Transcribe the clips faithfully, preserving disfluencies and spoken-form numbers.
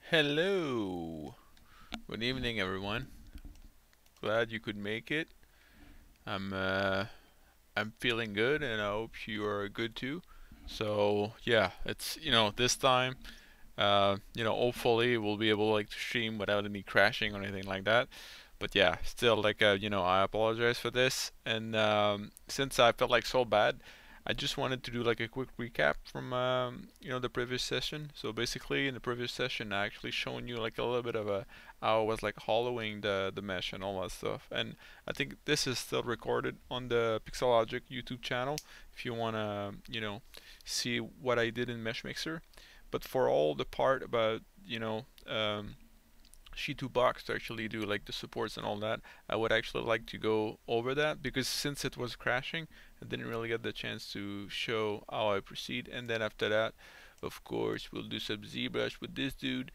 Hello. Good evening, everyone. Glad you could make it. I'm uh, I'm feeling good, and I hope you are good too. So yeah, it's you know this time, uh, you know hopefully we'll be able like to stream without any crashing or anything like that. But yeah, still like uh, you know I apologize for this, and um, since I felt like so bad, I just wanted to do like a quick recap from um, you know the previous session. So basically, in the previous session, I actually shown you like a little bit of a how I was like hollowing the the mesh and all that stuff. And I think this is still recorded on the Pixelogic YouTube channel if you wanna you know see what I did in Mesh Mixer. But for all the part about you know um, She two Box to actually do like the supports and all that, I would actually like to go over that because since it was crashing, I didn't really get the chance to show how I proceed. And then after that, of course, we'll do some ZBrush with this dude.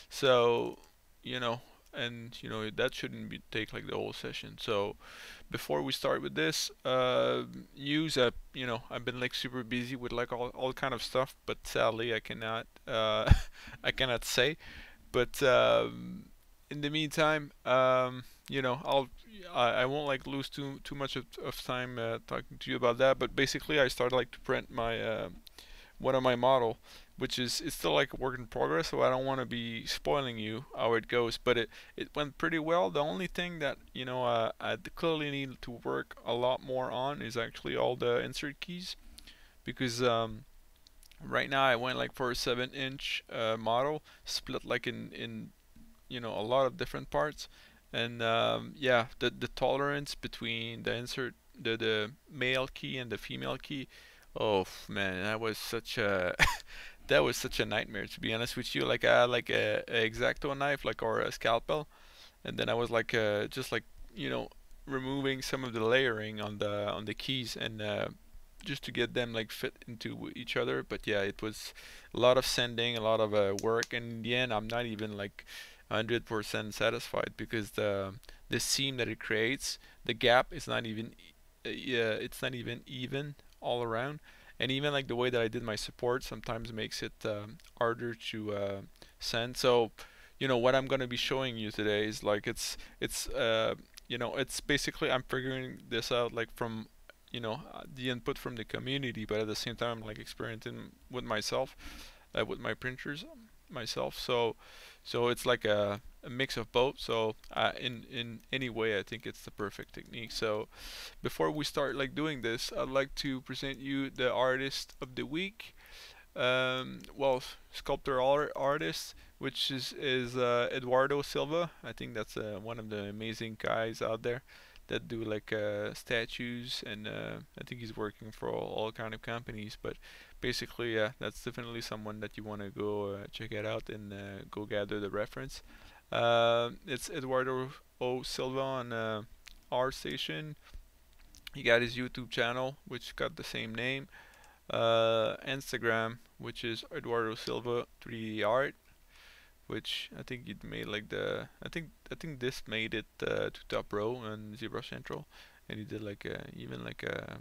So, you know, and you know that shouldn't be take like the whole session. So before we start with this, uh, news, uh, you know, I've been like super busy with like all all kind of stuff, but sadly I cannot uh, I cannot say. But um, in the meantime, um, you know, I'll I, I won't like lose too too much of, of time uh, talking to you about that. But basically, I started like to print my uh, one of my model, which is it's still like a work in progress. So I don't want to be spoiling you how it goes. But it it went pretty well. The only thing that you know uh, I clearly need to work a lot more on is actually all the insert keys because um, right now I went like for a seven inch uh, model split like in in you know a lot of different parts, and um, yeah, the the tolerance between the insert the the male key and the female key, oh man, that was such a that was such a nightmare, to be honest with you. Like I had like a, a exacto knife like or a scalpel, and then I was like uh, just like you know removing some of the layering on the on the keys and uh, just to get them like fit into each other. But yeah, it was a lot of sanding, a lot of uh, work, and in the end, I'm not even like one hundred percent satisfied because the the seam that it creates, the gap is not even uh, yeah, it's not even even all around. And even like the way that I did my support sometimes makes it um, harder to uh, sand. So you know what I'm gonna be showing you today is like it's it's uh you know it's basically I'm figuring this out like from you know uh, the input from the community, but at the same time I'm like experimenting with myself, uh, with my printers myself. So so it's like a, a mix of both. So uh, in in any way, I think it's the perfect technique. So before we start like doing this, I'd like to present you the artist of the week. Um, well, sculptor artist, which is is uh, Eduardo Silva. I think that's uh, one of the amazing guys out there that do like uh, statues, and uh, I think he's working for all, all kind of companies. But basically, yeah, that's definitely someone that you want to go uh, check it out and uh, go gather the reference. Uh, it's Eduardo O Silva on uh, ArtStation. He got his YouTube channel, which got the same name, uh, Instagram, which is Eduardo Silva three D Art, which I think it made like the I think I think this made it uh, to top row on ZBrush Central, and he did like a, even like a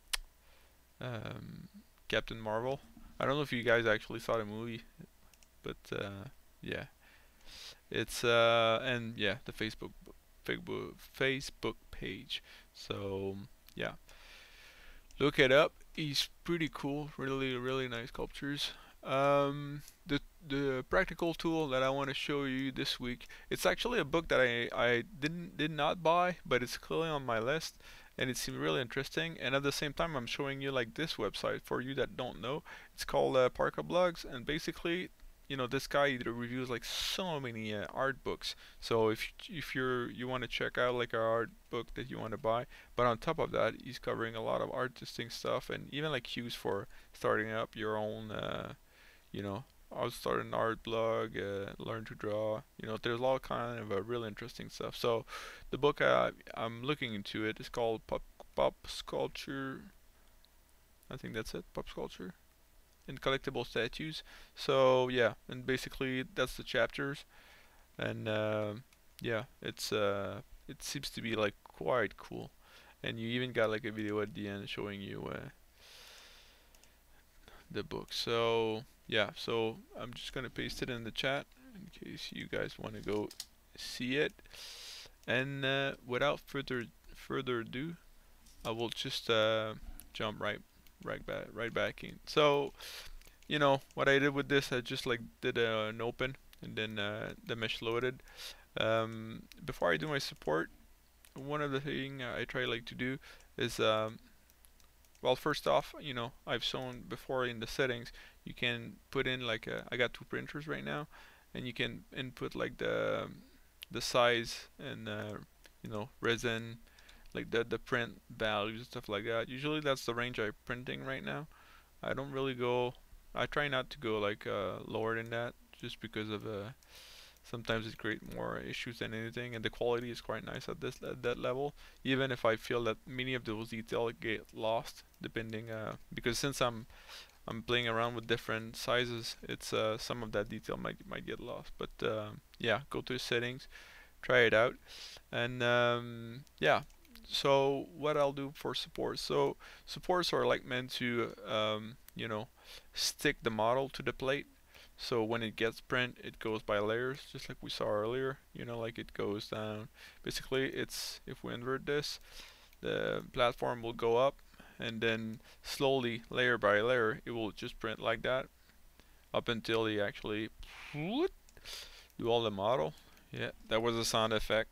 um, Captain Marvel. I don't know if you guys actually saw the movie, but uh, yeah, it's uh, and yeah, the Facebook Facebook Facebook page. So yeah, look it up. He's pretty cool. Really, really nice sculptures. Um, the the practical tool that I want to show you this week. It's actually a book that I I didn't did not buy, but it's clearly on my list, and it seemed really interesting. And at the same time, I'm showing you like this website for you that don't know. It's called uh, Parka Blogs, and basically, you know, this guy either reviews like so many uh, art books. So if if you're you want to check out like an art book that you want to buy, but on top of that, he's covering a lot of artistic stuff and even like cues for starting up your own, uh, you know, I'll start an art blog, uh, learn to draw. You know, there's a lot kind of uh, really interesting stuff. So the book I, I'm looking into it is called Pop, Pop Sculpture. I think that's it, Pop Sculpture and Collectible Statues. So yeah, and basically that's the chapters. And uh, yeah, it's uh, it seems to be like quite cool. And you even got like a video at the end showing you uh, the book. So yeah, so I'm just gonna paste it in the chat, in case you guys want to go see it. And uh, without further further ado, I will just uh, jump right right back right back in. So you know what I did with this, I just like did uh, an open and then uh, the mesh loaded. Um, before I do my support, one of the thing I try like to do is um, well, first off, you know, I've shown before in the settings, you can put in like a, I got two printers right now, and you can input like the the size and uh, you know, resin, like the the print values stuff like that. Usually that's the range I'm printing right now. I don't really go, I try not to go like uh, lower than that, just because of uh, sometimes it creates more issues than anything, and the quality is quite nice at this at that level. Even if I feel that many of those details get lost, depending uh, because since I'm I'm playing around with different sizes, it's uh, some of that detail might might get lost. But uh, yeah, go to the settings, try it out, and um, yeah. So what I'll do for support. So supports are like meant to um, you know, stick the model to the plate. So when it gets print, it goes by layers, just like we saw earlier. You know, like it goes down. Basically, it's if we invert this, the platform will go up, and then slowly, layer by layer, it will just print like that up until you actually do all the model. Yeah, that was a sound effect.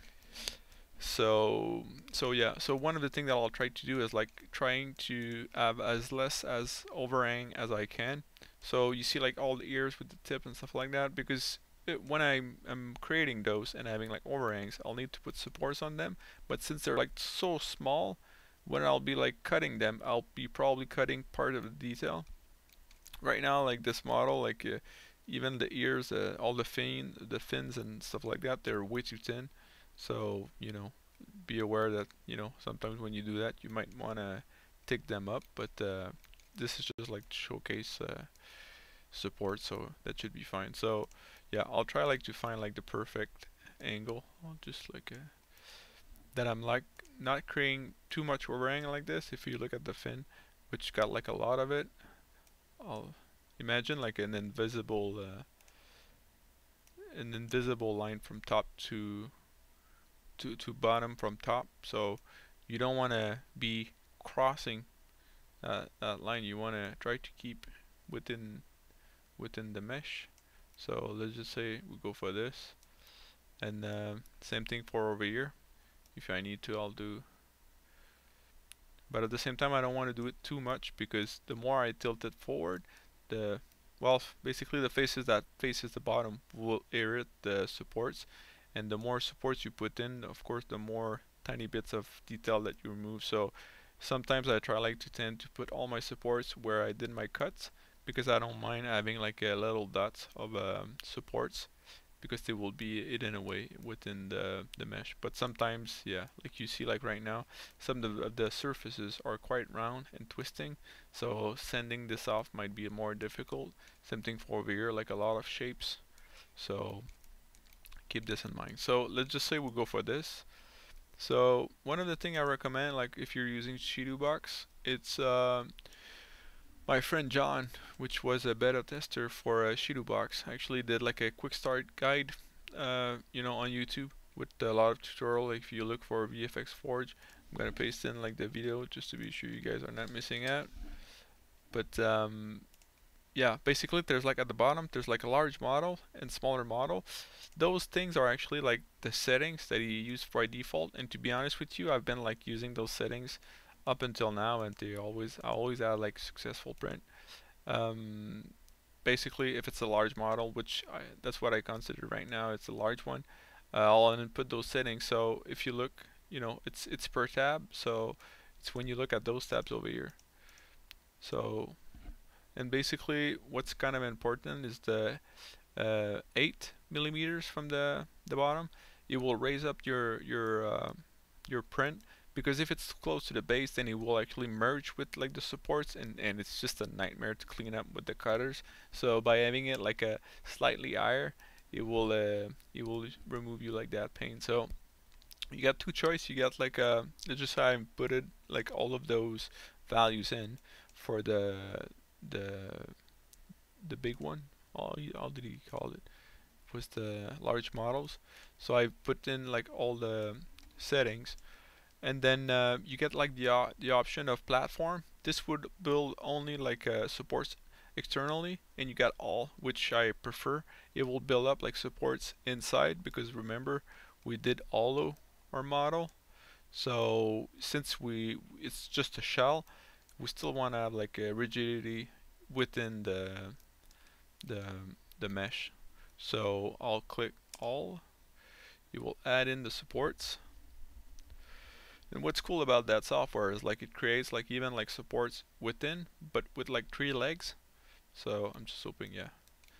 So, so yeah. So one of the things that I'll try to do is like trying to have as less as overhang as I can. So you see like all the ears with the tip and stuff like that, because it, when I'm, I'm creating those and having like overhangs, I'll need to put supports on them. But since they're like so small, when I'll be like cutting them, I'll be probably cutting part of the detail. Right now, like this model, like uh, even the ears, uh, all the fin, the fins and stuff like that, they're way too thin. So you know, be aware that you know sometimes when you do that, you might want to tick them up. But uh, this is just like to showcase uh, support, so that should be fine. So yeah, I'll try like to find like the perfect angle. I'll just like uh, that I'm like not creating too much overhang like this. If you look at the fin, which got like a lot of it, I'll imagine like an invisible uh, an invisible line from top to to to bottom from top. So you don't want to be crossing uh, that line. You want to try to keep within within the mesh. So let's just say we go for this, and uh, same thing for over here. If I need to, I'll do, but at the same time I don't want to do it too much, because the more I tilt it forward, the well basically the faces that faces the bottom will irritate the supports, and the more supports you put in, of course, the more tiny bits of detail that you remove. So sometimes I try like to tend to put all my supports where I did my cuts, because I don't mind having like a little dot of um, supports, because they will be hidden away within the, the mesh. But sometimes, yeah, like you see like right now, some of the, the surfaces are quite round and twisting, so sending this off might be more difficult. Same thing for over here, like a lot of shapes. So keep this in mind. So let's just say we'll go for this. So one of the things I recommend, like if you're using Shadowbox, it's uh, my friend John, which was a beta tester for uh, Shadowbox, actually did like a quick start guide, uh, you know, on YouTube with a lot of tutorial. If you look for V F X Forge, I'm gonna paste in like the video just to be sure you guys are not missing out. But um, yeah, basically there's like at the bottom there's like a large model and smaller model. Those things are actually like the settings that you use by default, and to be honest with you, I've been like using those settings up until now, and they always I always add like successful print. Um, basically if it's a large model, which I, that's what I consider right now, it's a large one, uh, I'll input those settings. So if you look, you know, it's it's per tab, so it's when you look at those tabs over here. So and basically what's kind of important is the uh, eight millimeters from the the bottom. It will raise up your your uh, your print, because if it's close to the base, then it will actually merge with like the supports, and and it's just a nightmare to clean up with the cutters. So by having it like a slightly higher, it will uh, it will remove you like that pain. So you got two choice. You got like a, let's just say I put it like all of those values in for the the the big one. All how did he call it? with the large models. So I put in like all the settings, and then uh, you get like the uh, the option of platform. This would build only like uh, supports externally, and you got all, which I prefer. It will build up like supports inside, because remember we did allo our model. So since we it's just a shell, we still want to have like a rigidity within the the the mesh. So I'll click all. You will add in the supports. And what's cool about that software is like it creates like even like supports within, but with like three legs. So I'm just hoping, yeah.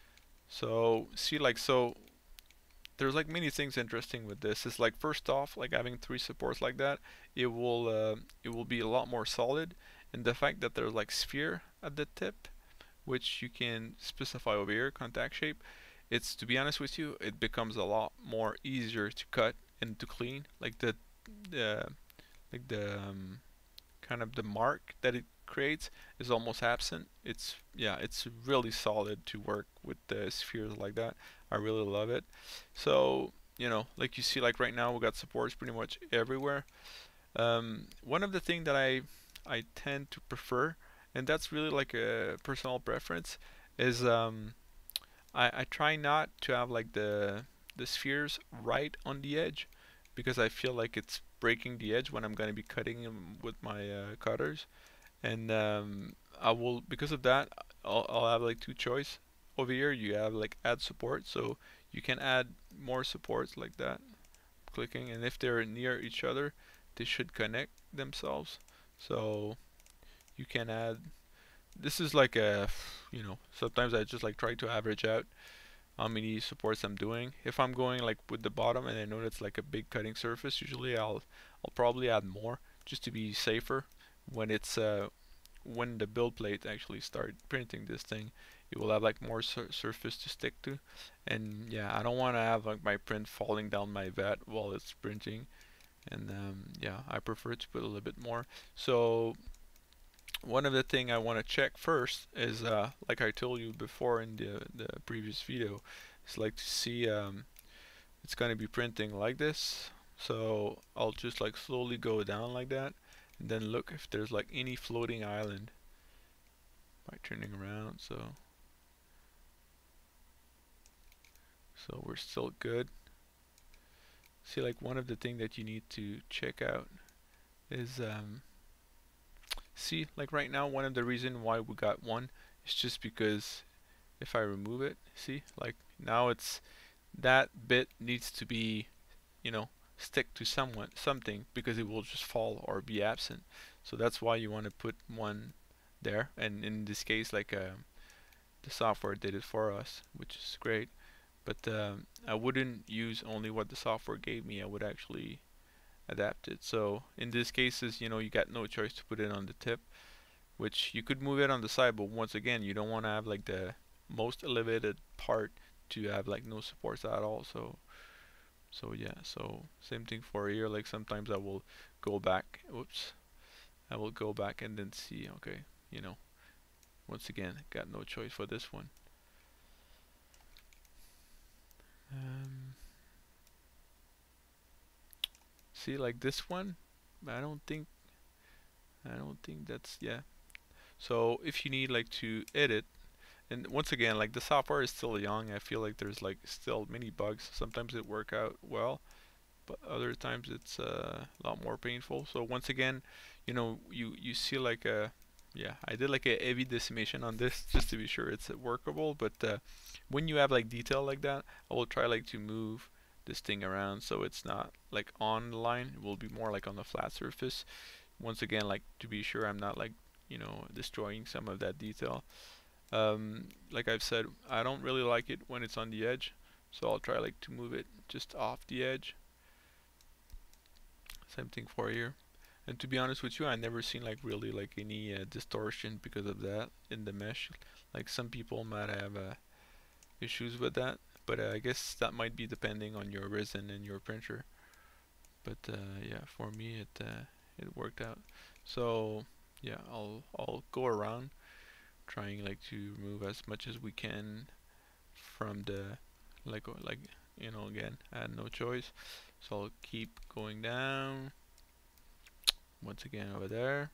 So see, like, so there's like many things interesting with this. It's like, first off, like having three supports like that, it will uh, it will be a lot more solid. And the fact that there's like sphere at the tip, which you can specify over here, contact shape, it's, to be honest with you, it becomes a lot more easier to cut and to clean. Like the the like the um, kind of the mark that it creates is almost absent. It's, yeah, it's really solid to work with the spheres like that. I really love it. So, you know, like you see, like right now we got supports pretty much everywhere. Um, one of the things that I I tend to prefer, and that's really like a personal preference, is um, I, I try not to have like the the spheres right on the edge, because I feel like it's breaking the edge when I'm going to be cutting them with my uh, cutters. And um, I will, because of that, I'll, I'll have like two choice. Over here you have like add support, so you can add more supports like that, clicking, and if they're near each other they should connect themselves. So you can add, this is like a, you know, sometimes I just like try to average out how many supports I'm doing. If I'm going like with the bottom and I know that's like a big cutting surface, usually I'll I'll probably add more just to be safer. When it's uh, when the build plate actually start printing this thing, it will have like more sur surface to stick to. And yeah, I don't want to have like my print falling down my vat while it's printing. And um, yeah, I prefer to put a little bit more. So one of the thing I want to check first is, uh, like I told you before in the the previous video, is like to see, um, it's going to be printing like this. So I'll just like slowly go down like that, and then look if there's like any floating island by turning around. So so we're still good. See, like one of the things that you need to check out is, um, see, like right now, one of the reason why we got one is just because if I remove it, see, like now it's, that bit needs to be, you know, stick to someone something, because it will just fall or be absent. So that's why you want to put one there, and in this case, like uh, the software did it for us, which is great. But um, I wouldn't use only what the software gave me. I would actually adapt it. So in these cases, you know, you got no choice to put it on the tip, which you could move it on the side, but once again, you don't want to have like the most elevated part to have like no supports at all. So so yeah, so same thing for here. Like sometimes I will go back, whoops, I will go back and then see, okay, you know, once again, got no choice for this one. Um, see, like this one, I don't think, I don't think that's, yeah. So if you need like to edit, and once again, like the software is still young, I feel like there's like still many bugs. Sometimes it work out well, but other times it's uh, a lot more painful. So once again, you know, you you see like a, yeah, I did like a heavy decimation on this just to be sure it's workable. But uh, when you have like detail like that, I will try like to move this thing around so it's not like on the line. It will be more like on the flat surface. Once again, like to be sure I'm not like, you know, destroying some of that detail. Um, like I've said, I don't really like it when it's on the edge, so I'll try like to move it just off the edge. Same thing for here. And to be honest with you, I never seen like really like any uh, distortion because of that in the mesh. Like some people might have uh, issues with that, but uh, I guess that might be depending on your resin and your printer. But uh, yeah, for me it uh, it worked out. So yeah, I'll I'll go around trying like to remove as much as we can from the like like you know, again, I had no choice, so I'll keep going down once again over there.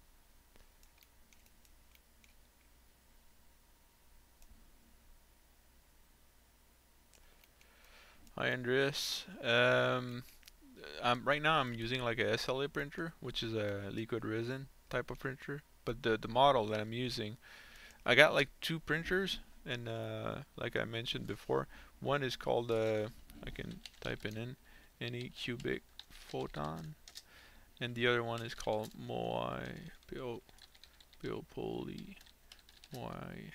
Hi Andreas. Um, I'm right now I'm using like a S L A printer, which is a liquid resin type of printer. But the the model that I'm using, I got like two printers, and uh, like I mentioned before, one is called uh, I can type it in, Anycubic Photon, and the other one is called Moai Bio Biopoly Moai.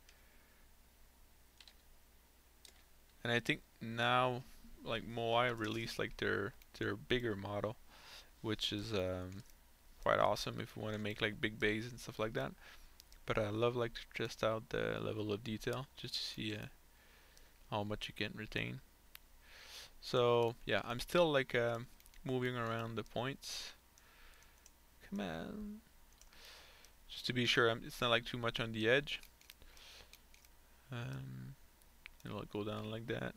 And I think now like Moai released like their their bigger model, which is um, quite awesome if you want to make like big bays and stuff like that. But I love like to test out the level of detail just to see uh, how much you can retain. So yeah, I'm still like um, moving around the points. Come on, just to be sure I'm, it's not like too much on the edge. Um, it'll go down like that.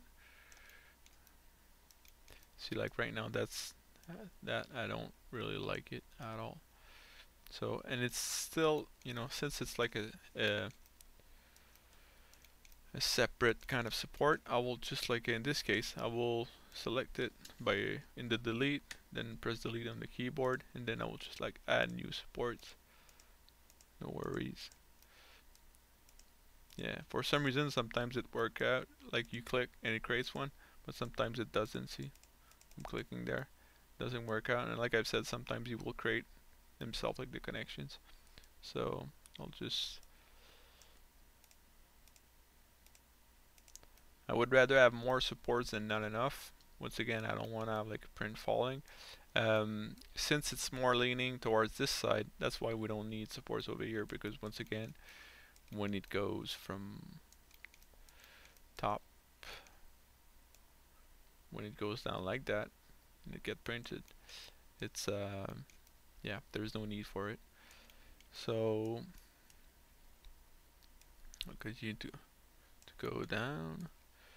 See, like right now, that's uh, that I don't really like it at all. So, and it's still, you know, since it's like a, a a separate kind of support, I will just like in this case, I will select it by in the delete, then press delete on the keyboard, and then I will just like add new supports. No worries. Yeah, for some reason sometimes it work out, like you click and it creates one, but sometimes it doesn't. See, I'm clicking there, doesn't work out, and like I've said, sometimes you will create himself like the connections. So I'll just I would rather have more supports than not enough. Once again, I don't want to have like a print falling. Um, since it's more leaning towards this side, that's why we don't need supports over here, because once again, when it goes from top, when it goes down like that, and it get printed, it's uh, yeah, there's no need for it. So I'll continue to to go down.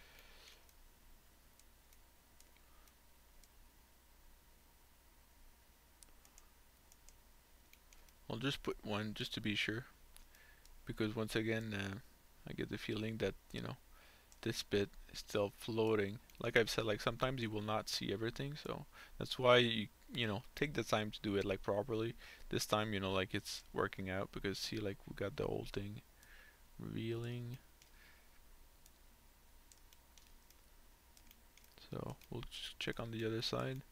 I'll just put one just to be sure, because once again, uh, I get the feeling that you know this bit is still floating. Like I've said, like sometimes you will not see everything, so that's why you you know take the time to do it like properly. This time, you know, like it's working out, because see, like we got the whole thing revealing. So we'll just check on the other side.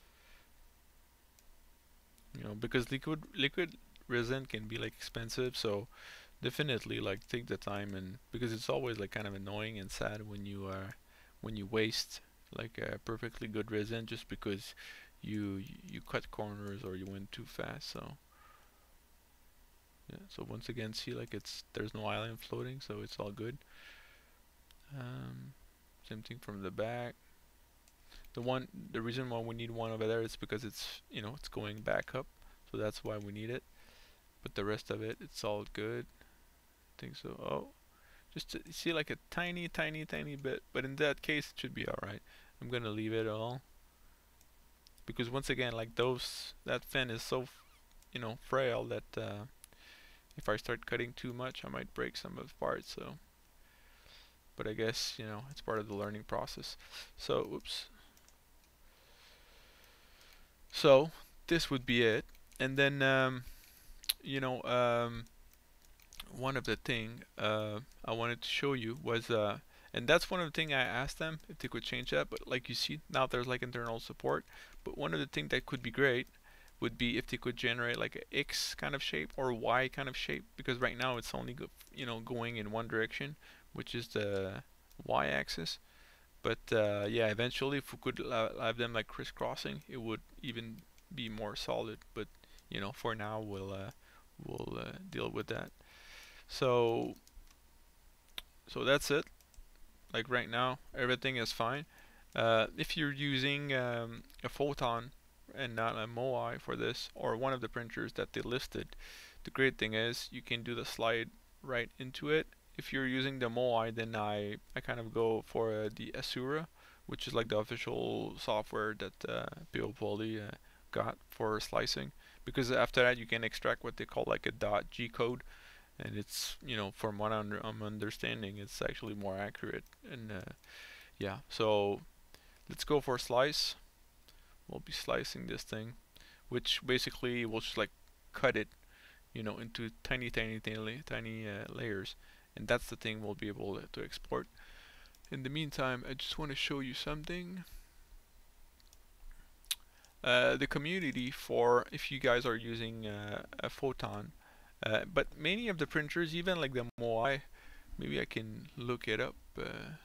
You know, because liquid liquid resin can be like expensive, so definitely like take the time, and because it's always like kind of annoying and sad when you are uh, when you waste like a perfectly good resin just because you you cut corners or you went too fast. So yeah, so once again, see, like it's there's no island floating, so it's all good. Um, same thing from the back. The one the reason why we need one over there is because it's you know it's going back up, so that's why we need it. But the rest of it, it's all good. I think so. Oh, just to see like a tiny, tiny, tiny bit. But in that case, it should be alright. I'm gonna leave it all, because once again, like those, that fin is so, you know, frail that uh, if I start cutting too much, I might break some of the parts. So, but I guess you know it's part of the learning process. So, oops. So this would be it, and then um, you know um, one of the thing uh, I wanted to show you was uh, and that's one of the thing I asked them if they could change that, but like you see now there's like internal support, but one of the things that could be great would be if they could generate like a X kind of shape or Y kind of shape, because right now it's only go, you know going in one direction, which is the Y axis. But uh, yeah, eventually if we could uh, have them like crisscrossing, it would even be more solid, but you know for now we'll uh, we'll uh, deal with that. So so that's it. Like right now, everything is fine. Uh, if you're using um, a Photon and not a Moai for this, or one of the printers that they listed, the great thing is you can do the slide right into it, if you're using the Moai, then I I kind of go for uh, the Asura, which is like the official software that uh, Peoplepoly uh, got for slicing. Because after that, you can extract what they call like a .g code, and it's, you know, from what I'm, I'm understanding, it's actually more accurate. And uh, yeah, so let's go for slice. We'll be slicing this thing, which basically will just like cut it, you know, into tiny, tiny, tiny, tiny uh, layers, and that's the thing we'll be able to export. In the meantime, I just want to show you something. Uh, the community for if you guys are using uh, a Photon, uh, but many of the printers, even like the Moai, maybe I can look it up uh,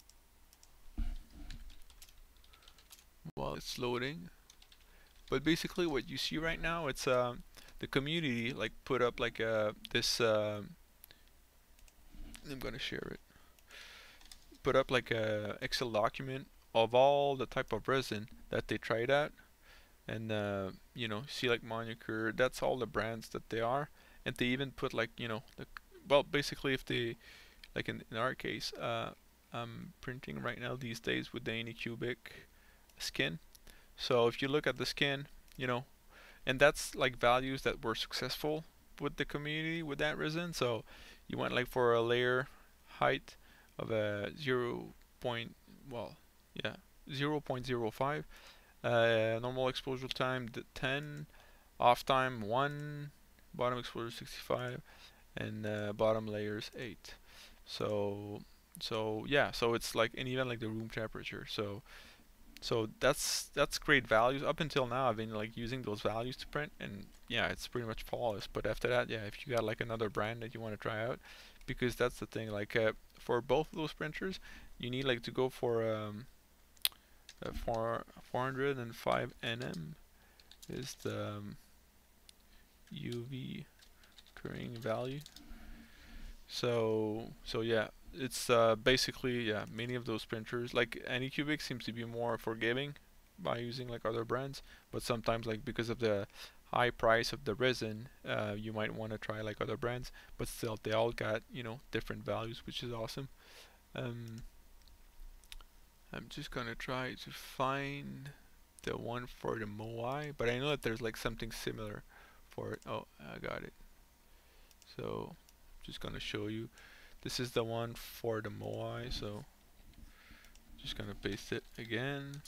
while it's loading. But basically, what you see right now, it's um, the community like put up like uh, this. Uh, I'm gonna share it. Put up like a Excel document of all the type of resin that they tried out, and uh, you know, see like Monokur, that's all the brands that they are, and they even put like, you know, the, well, basically if they, like in, in our case, uh, I'm printing right now these days with the Anycubic skin. So if you look at the skin, you know, and that's like values that were successful with the community with that resin. So you went like for a layer height of a zero point, well, yeah, zero point zero five. Uh, normal exposure time ten, off time one, bottom exposure sixty-five, and uh, bottom layers eight. So so yeah, so it's like, and even like the room temperature. So so that's that's great values. Up until now, I've been like using those values to print, and yeah, it's pretty much flawless. But after that, yeah, if you got like another brand that you want to try out, because that's the thing. Like uh, for both of those printers, you need like to go for um, uh, for four hundred five N M is the um, U V current value. So so yeah, it's uh, basically, yeah, many of those printers like Anycubic seems to be more forgiving by using like other brands, but sometimes like because of the high price of the resin, uh, you might want to try like other brands, but still they all got, you know, different values, which is awesome. um, I'm just gonna try to find the one for the Moai, but I know that there's like something similar for it. Oh, I got it. So just gonna show you, this is the one for the Moai, so just gonna paste it again.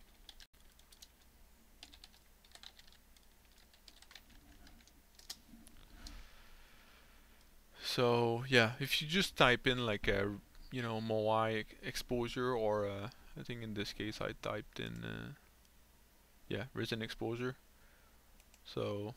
So yeah, if you just type in like a, you know, Moai exposure, or uh, I think in this case I typed in uh, yeah, resin exposure. So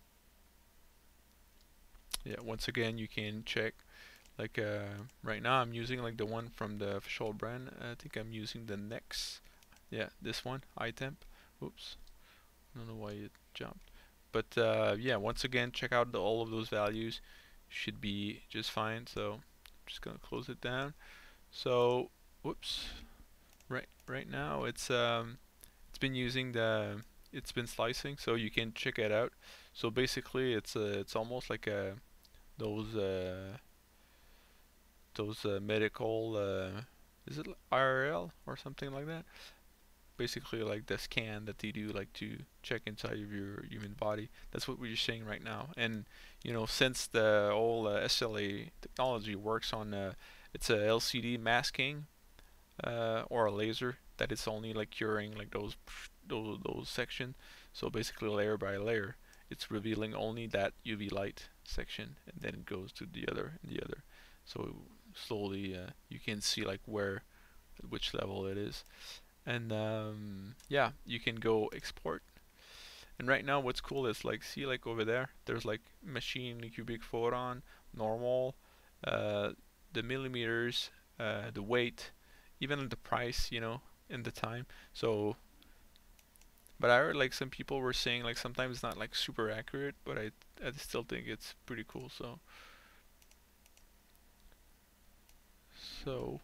yeah, once again you can check like uh, right now I'm using like the one from the official brand. I think I'm using the Nex. Yeah, this one, iTemp. Oops, I don't know why it jumped. But uh, yeah, once again, check out the, all of those values. Should be just fine. So I'm just gonna close it down. So whoops, right right now it's um it's been using the, it's been slicing, so you can check it out. So basically, it's uh, it's almost like a those uh, those uh, medical uh, is it I R L or something like that? Basically like the scan that they do like to check inside of your human body. That's what we're seeing right now. And you know, since the whole uh, S L A technology works on uh, it's a L C D masking uh, or a laser, that it's only like curing like those those those sections. So basically layer by layer, it's revealing only that U V light section, and then it goes to the other and the other. So slowly uh, you can see like where, which level it is. And um, yeah, you can go export. And right now what's cool is like, see like over there, there's like machine cubic photon, normal, uh, the millimeters, uh, the weight, even the price, you know, and the time. So, but I heard like some people were saying like sometimes it's not like super accurate, but I I still think it's pretty cool. So so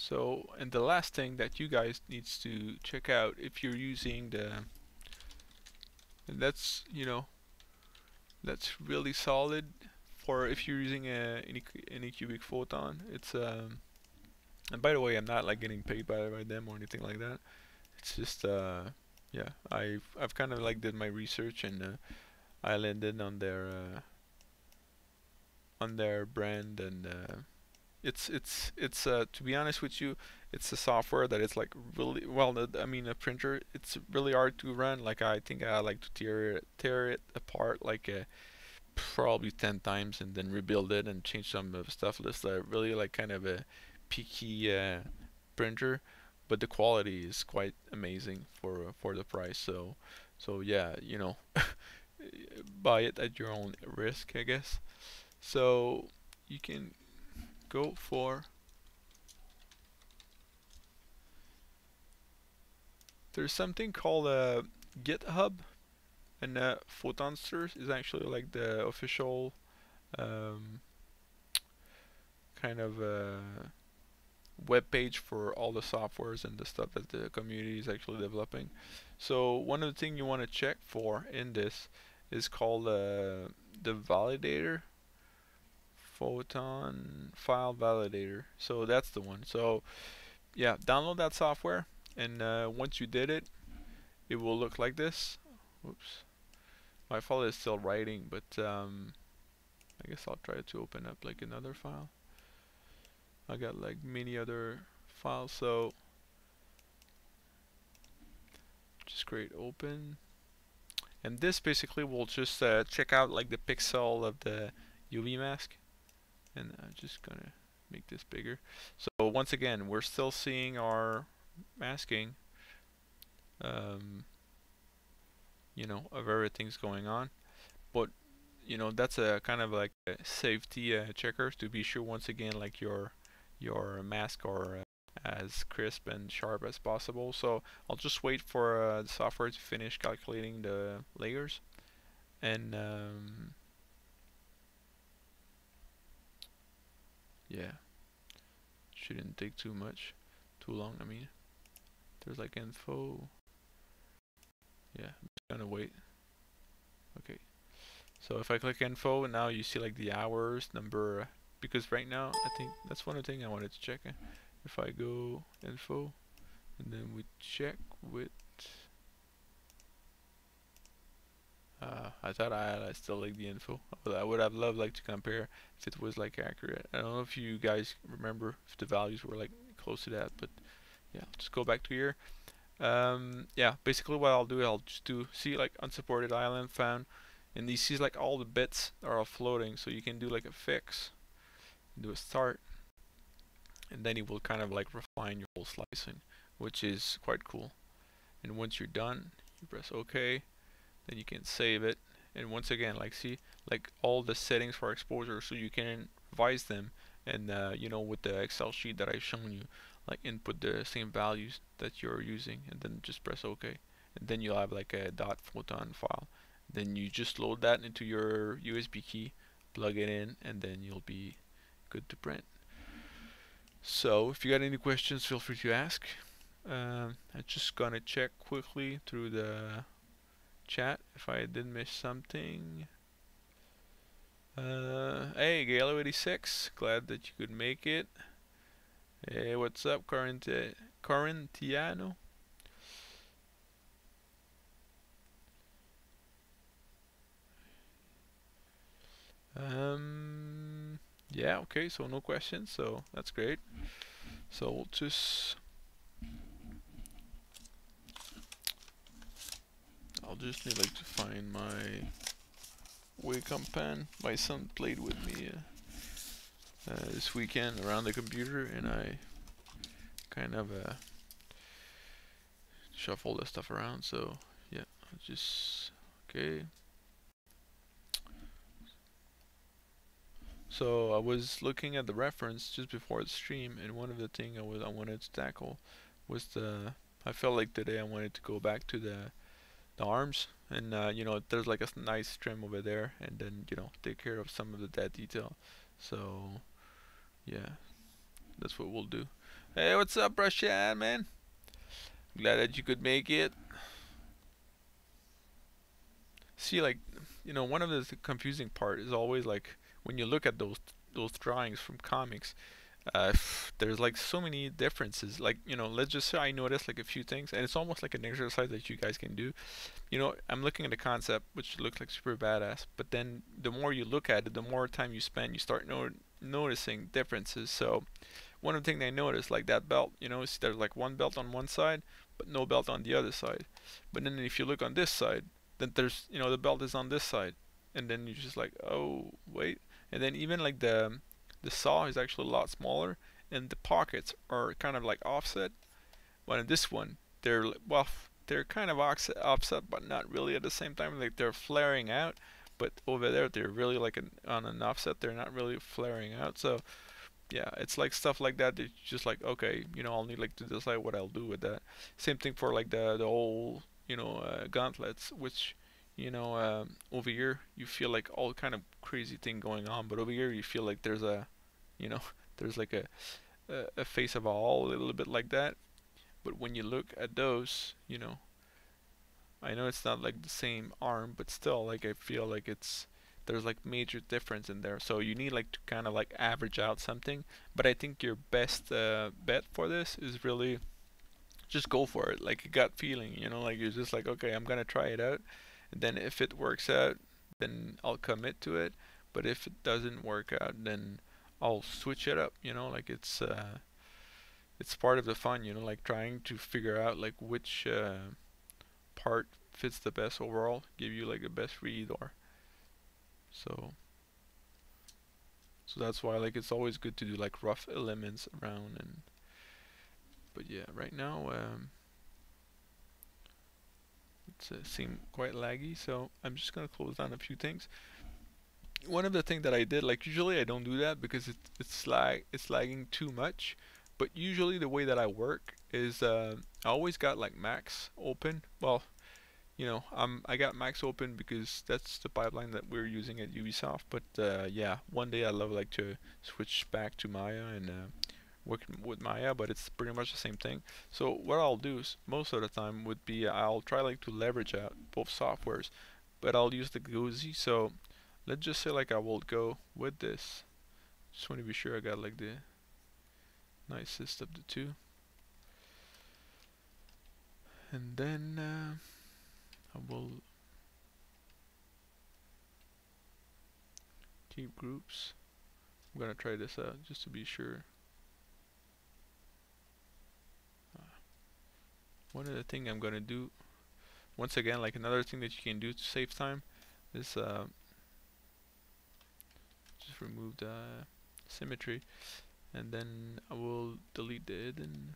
So, and the last thing that you guys needs to check out if you're using the, and that's, you know, that's really solid for if you're using a any Anycubic Photon. It's um, and by the way, I'm not like getting paid by by them or anything like that. It's just uh, yeah, I've I've kind of like did my research and uh, I landed on their uh, on their brand and uh, it's it's it's uh, to be honest with you, it's a software that is like really well. the- I mean, a printer. It's really hard to run. Like I think I like to tear it tear it apart like uh, probably ten times and then rebuild it and change some of the stuff. It's uh, really like kind of a peaky uh, printer, but the quality is quite amazing for uh, for the price. So so yeah, you know, buy it at your own risk, I guess. So you can go for there's something called uh, GitHub, and uh, Photonsters is actually like the official um, kind of uh, web page for all the softwares and the stuff that the community is actually developing. So one of the things you want to check for in this is called uh, the validator, Photon file validator. So that's the one. So yeah, download that software, and uh, once you did it, it will look like this. Whoops, my file is still writing, but um, I guess I'll try to open up like another file. I got like many other files, so just create open, and this basically will just uh, check out like the pixel of the U V mask, and I'm just gonna make this bigger. So once again, we're still seeing our masking, um, you know, of everything's going on, but you know that's a kind of like a safety uh, checker to be sure once again like your your mask are uh, as crisp and sharp as possible. So I'll just wait for uh, the software to finish calculating the layers, and um, yeah, shouldn't take too much too long. I mean, there's like info. Yeah, I'm just gonna wait. Okay, so if I click info, now you see like the hours number, because right now I think that's one of the things I wanted to check. eh. If I go info and then we check with uh, I thought I had I still like the info, but I would have loved like to compare if it was like accurate. I don't know if you guys remember if the values were like close to that, but yeah, I'll just go back to here. Um, yeah, basically what I'll do, I'll just do see like unsupported island found, and you see like all the bits are all floating, so you can do like a fix, do a start, and then it will kind of like refine your whole slicing, which is quite cool. And once you're done, you press OK, then you can save it. And once again, like see, like all the settings for exposure, so you can revise them, and uh, you know, with the Excel sheet that I've shown you, like input the same values that you're using, and then just press OK, and then you'll have like a dot photon file. Then you just load that into your U S B key, plug it in, and then you'll be good to print. So if you got any questions, feel free to ask. Um, I'm just gonna check quickly through the chat if I did miss something. Uh, hey, Galo eighty-six, glad that you could make it. Hey, what's up, Corinti Corintiano? Um, yeah, okay, so no questions, so that's great. So we'll just I'll just need like to find my Wacom pen. My son played with me uh, uh, this weekend around the computer, and I kind of uh, shuffle the stuff around. So yeah, I'll just okay. So I was looking at the reference just before the stream, and one of the things I was I wanted to tackle was the I felt like today I wanted to go back to the the arms, and uh, you know, there's like a nice trim over there, and then you know, take care of some of the dead detail. So yeah, that's what we'll do. Hey, what's up, Rashad, man? Glad that you could make it. See, like, you know, one of the confusing part is always like when you look at those those drawings from comics. Uh, there's like so many differences. Like, you know, let's just say I noticed like a few things, and it's almost like an exercise that you guys can do. You know, I'm looking at the concept, which looks like super badass, but then the more you look at it, the more time you spend, you start no- noticing differences. So one of the things I noticed, like that belt, you know, is there's like one belt on one side, but no belt on the other side. But then if you look on this side, then there's, you know, the belt is on this side, and then you're just like, oh wait, and then even like the the saw is actually a lot smaller, and the pockets are kind of like offset. But in this one, they're well, they're kind of offset, offset, but not really at the same time. Like they're flaring out, but over there they're really like an, on an offset. They're not really flaring out. So yeah, it's like stuff like that. It's just like okay, you know, I'll need like to decide what I'll do with that. Same thing for like the the whole you know uh, gauntlets, which you know um, over here you feel like all kind of crazy thing going on, but over here you feel like there's a you know there's like a a, a face of a hall a little bit like that. But when you look at those, you know, I know it's not like the same arm, but still, like I feel like it's there's like major difference in there. So you need like to kind of like average out something. But I think your best uh, bet for this is really just go for it, like a gut feeling. You know, like you're just like, okay, I'm gonna try it out, and then if it works out, then I'll commit to it. But if it doesn't work out, then I'll switch it up. You know, like it's uh, it's part of the fun. You know, like trying to figure out like which uh, part fits the best overall, give you like the best read or so. So that's why like it's always good to do like rough elements around and. But yeah, right now um, it's uh, seem quite laggy, so I'm just gonna close down a few things. One of the things that I did, like usually I don't do that because it, it's lag it's lagging too much. But usually the way that I work is uh, I always got like max open. Well, you know, um, I got Max open because that's the pipeline that we're using at Ubisoft. But uh, yeah, one day I love like to switch back to Maya and uh, work with Maya, but it's pretty much the same thing. So what I'll do is most of the time would be I'll try like to leverage out both softwares, but I'll use the Goosey. So let's just say like I will go with this. Just want to be sure I got like the nicest of the two, and then uh, I will keep groups. I'm gonna try this out just to be sure. Uh, one other thing I'm gonna do, once again, like another thing that you can do to save time, is uh, just remove the symmetry, and then I will delete the hidden.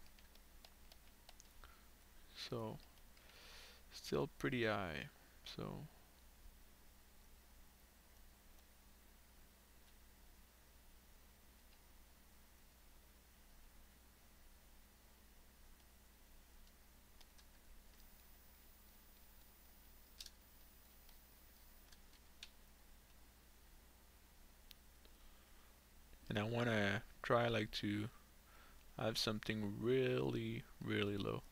So still pretty high. So and I wanna try like to have something really really low.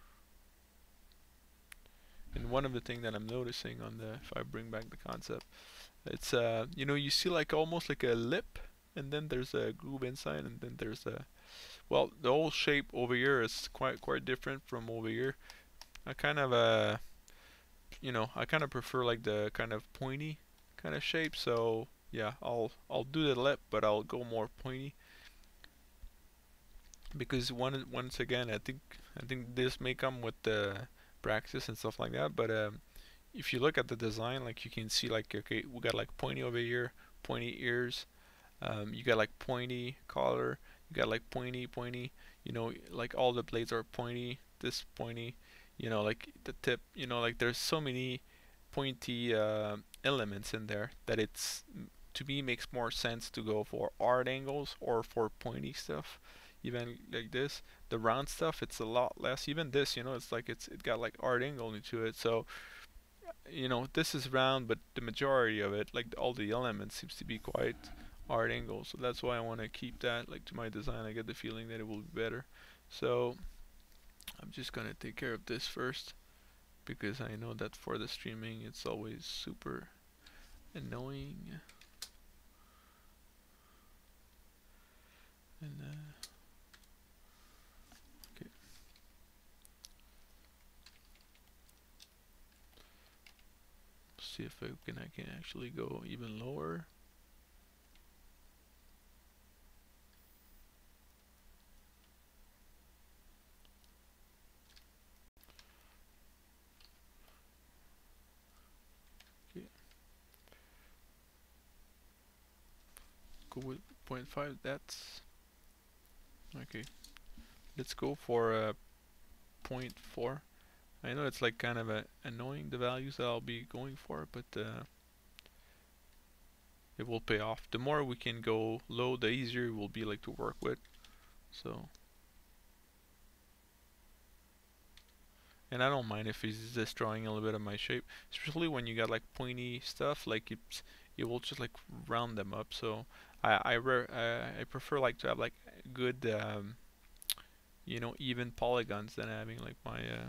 And one of the things that I'm noticing on the, if I bring back the concept, it's uh you know you see like almost like a lip, and then there's a groove inside, and then there's a well the whole shape over here is quite quite different from over here. I kind of uh you know I kind of prefer like the kind of pointy kind of shape. So yeah, I'll I'll do the lip, but I'll go more pointy because one once again I think I think this may come with the practice and stuff like that. But um, if you look at the design, like you can see like okay we got like pointy over here, pointy ears. Um, you got like pointy collar. You got like pointy pointy. You know like all the blades are pointy. This pointy. You know like the tip. You know like there's so many pointy uh, elements in there that it's to me makes more sense to go for hard angles or for pointy stuff. Even like this, the round stuff, it's a lot less. Even this, you know, it's like it's it got like hard angle into it. So you know, this is round, but the majority of it, like all the elements, seems to be quite art angle. So that's why I want to keep that like to my design. I get the feeling that it will be better. So I'm just gonna take care of this first, because I know that for the streaming it's always super annoying. And uh, okay, see if I can I can actually go even lower. Okay, go with zero point five. That's okay. Let's go for uh, zero point four. I know it's like kind of a annoying the values that I'll be going for, but uh, it will pay off. The more we can go low, the easier it will be like to work with. So, and I don't mind if he's destroying a little bit of my shape, especially when you got like pointy stuff. Like it's, it will just like round them up. So I I, re I, I prefer like to have like good um, you know, even polygons than having like my uh,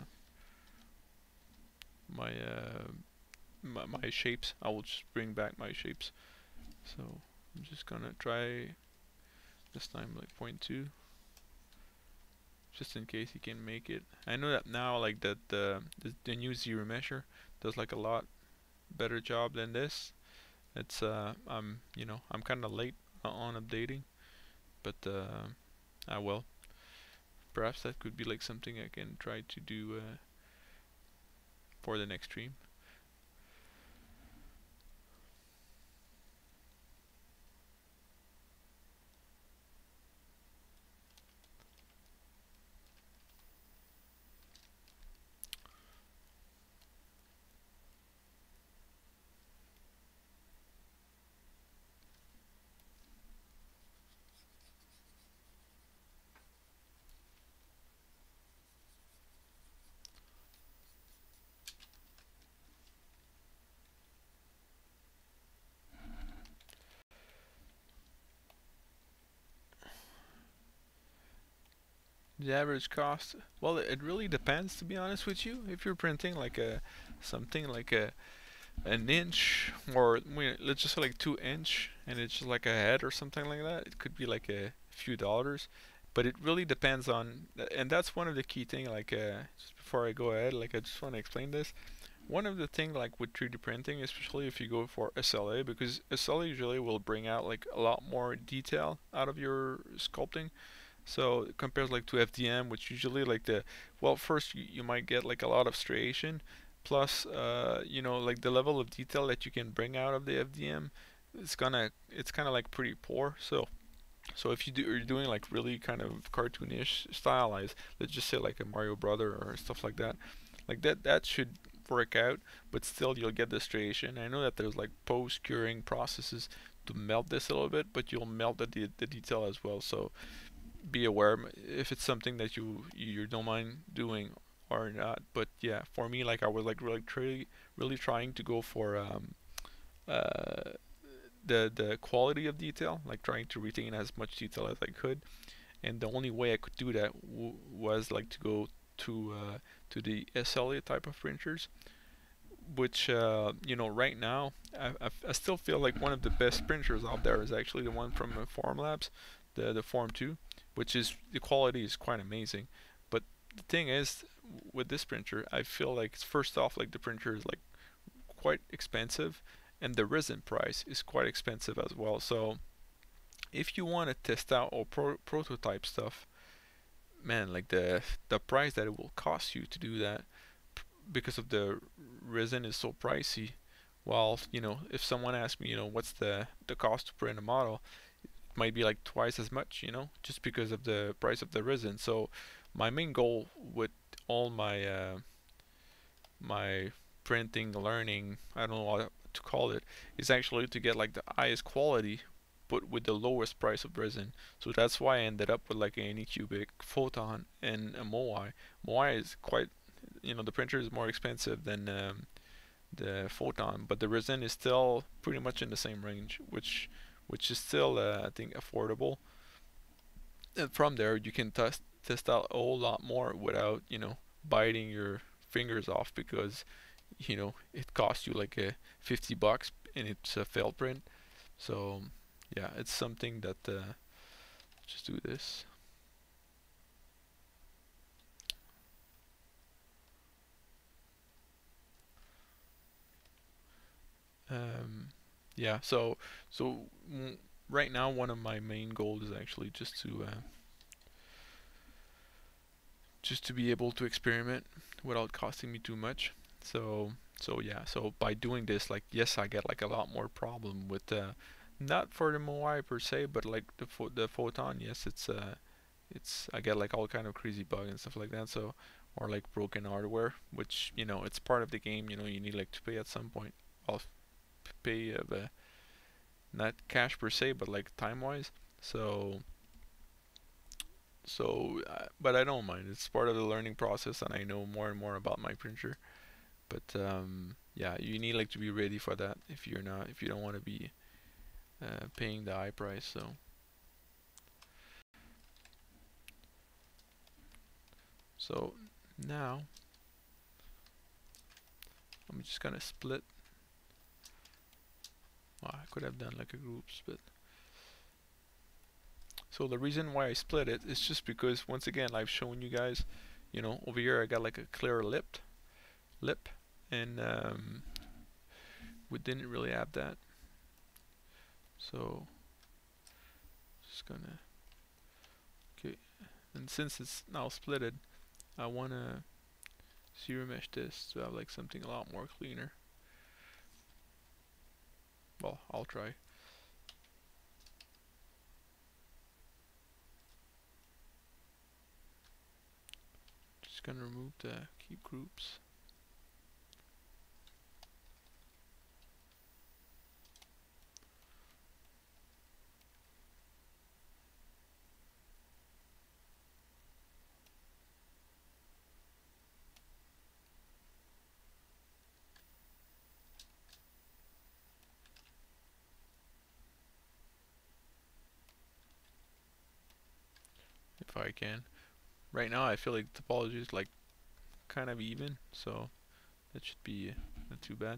my uh, my, my shapes. I will just bring back my shapes. So I'm just gonna try this time like zero point two, just in case he can make it. I know that now like that the, the the new ZRemesher does like a lot better job than this. It's uh I'm you know I'm kind of late on updating, but uh, I will. Perhaps that could be like something I can try to do uh, for the next stream. The average cost, well, it really depends, to be honest with you. If you're printing like a something like a an inch, or let's just say like two inch, and it's just like a head or something like that, it could be like a few dollars. But it really depends on, and that's one of the key thing. Like uh, just before I go ahead, like I just want to explain this. One of the thing like with three D printing, especially if you go for S L A, because S L A usually will bring out like a lot more detail out of your sculpting. So it compares like to F D M, which usually like the, well, first you, you might get like a lot of striation, plus uh, you know, like the level of detail that you can bring out of the F D M, it's gonna it's kind of like pretty poor. So so if you do you're doing like really kind of cartoonish stylized, let's just say like a Mario Brother or stuff like that, like that that should work out, but still you'll get the striation. I know that there's like post curing processes to melt this a little bit, but you'll melt the, de the detail as well. So be aware if it's something that you you don't mind doing or not. But yeah, for me, like I was like really really really trying to go for um uh the the quality of detail, like trying to retain as much detail as I could, and the only way I could do that w was like to go to uh, to the S L A type of printers, which uh, you know right now I, I, I still feel like one of the best printers out there is actually the one from uh, Formlabs, the the Form two, which is the quality is quite amazing. But the thing is, with this printer, I feel like it's first off like the printer is like quite expensive, and the resin price is quite expensive as well. So if you want to test out or pro prototype stuff, man, like the the price that it will cost you to do that because of the resin is so pricey. While you know, if someone asks me, you know, what's the the cost to print a model, it might be like twice as much, you know, just because of the price of the resin. So my main goal with all my uh, my printing learning, I don't know what to call it, is actually to get like the highest quality but with the lowest price of resin. So that's why I ended up with like an Anycubic, Photon, and a Moai. Moai is quite, you know, the printer is more expensive than um, the Photon, but the resin is still pretty much in the same range, which which is still uh, I think affordable. And from there you can test test out a whole lot more without you know biting your fingers off, because you know it costs you like a fifty bucks and it's a fail print. So yeah, it's something that uh, just do this. Um, yeah, so so mm, right now one of my main goals is actually just to uh, just to be able to experiment without costing me too much. So so yeah, so by doing this, like yes, I get like a lot more problem with uh, not for the Moai per se, but like the pho- the photon. Yes, it's uh it's I get like all kind of crazy bug and stuff like that. So or like broken hardware, which you know it's part of the game. You know you need like to pay at some point. I'll pay uh, the not cash per se, but like time wise. So so uh, but I don't mind. It's part of the learning process, and I know more and more about my printer. But um, yeah, you need like to be ready for that if you're not if you don't want to be uh, paying the high price. So so now I'm just gonna split. Well, I could have done like a group split. So the reason why I split it is just because once again I've shown you guys, you know, over here I got like a clear lip, lip, and um, we didn't really have that. So just gonna okay, and since it's now splitted, I wanna zero mesh this to have like something a lot more cleaner. Well, I'll try. Just gonna remove the keep groups. If I can. Right now I feel like the topology is like kind of even, so that should be not too bad.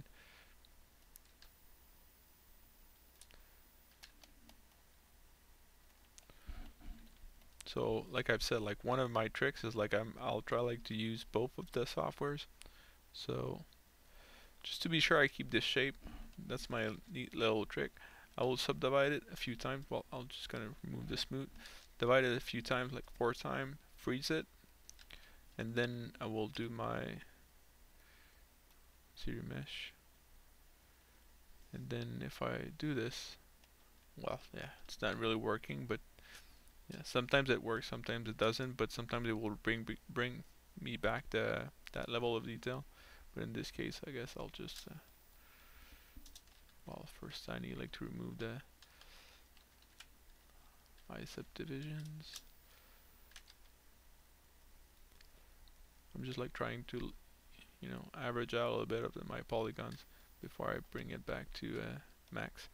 So like I've said, like one of my tricks is like I'm I'll try like to use both of the softwares. So just to be sure I keep this shape, that's my neat little trick. I will subdivide it a few times. Well, I'm just gonna remove the smooth, divide it a few times, like four times, freeze it, and then I will do my zero mesh. And then if I do this, well, yeah, it's not really working, but yeah, sometimes it works, sometimes it doesn't, but sometimes it will bring bring me back the that level of detail. But in this case, I guess I'll just uh, well, first I need like to remove the eye subdivisions. I'm just like trying to, you know, average out a little bit of the, my polygons before I bring it back to uh, max.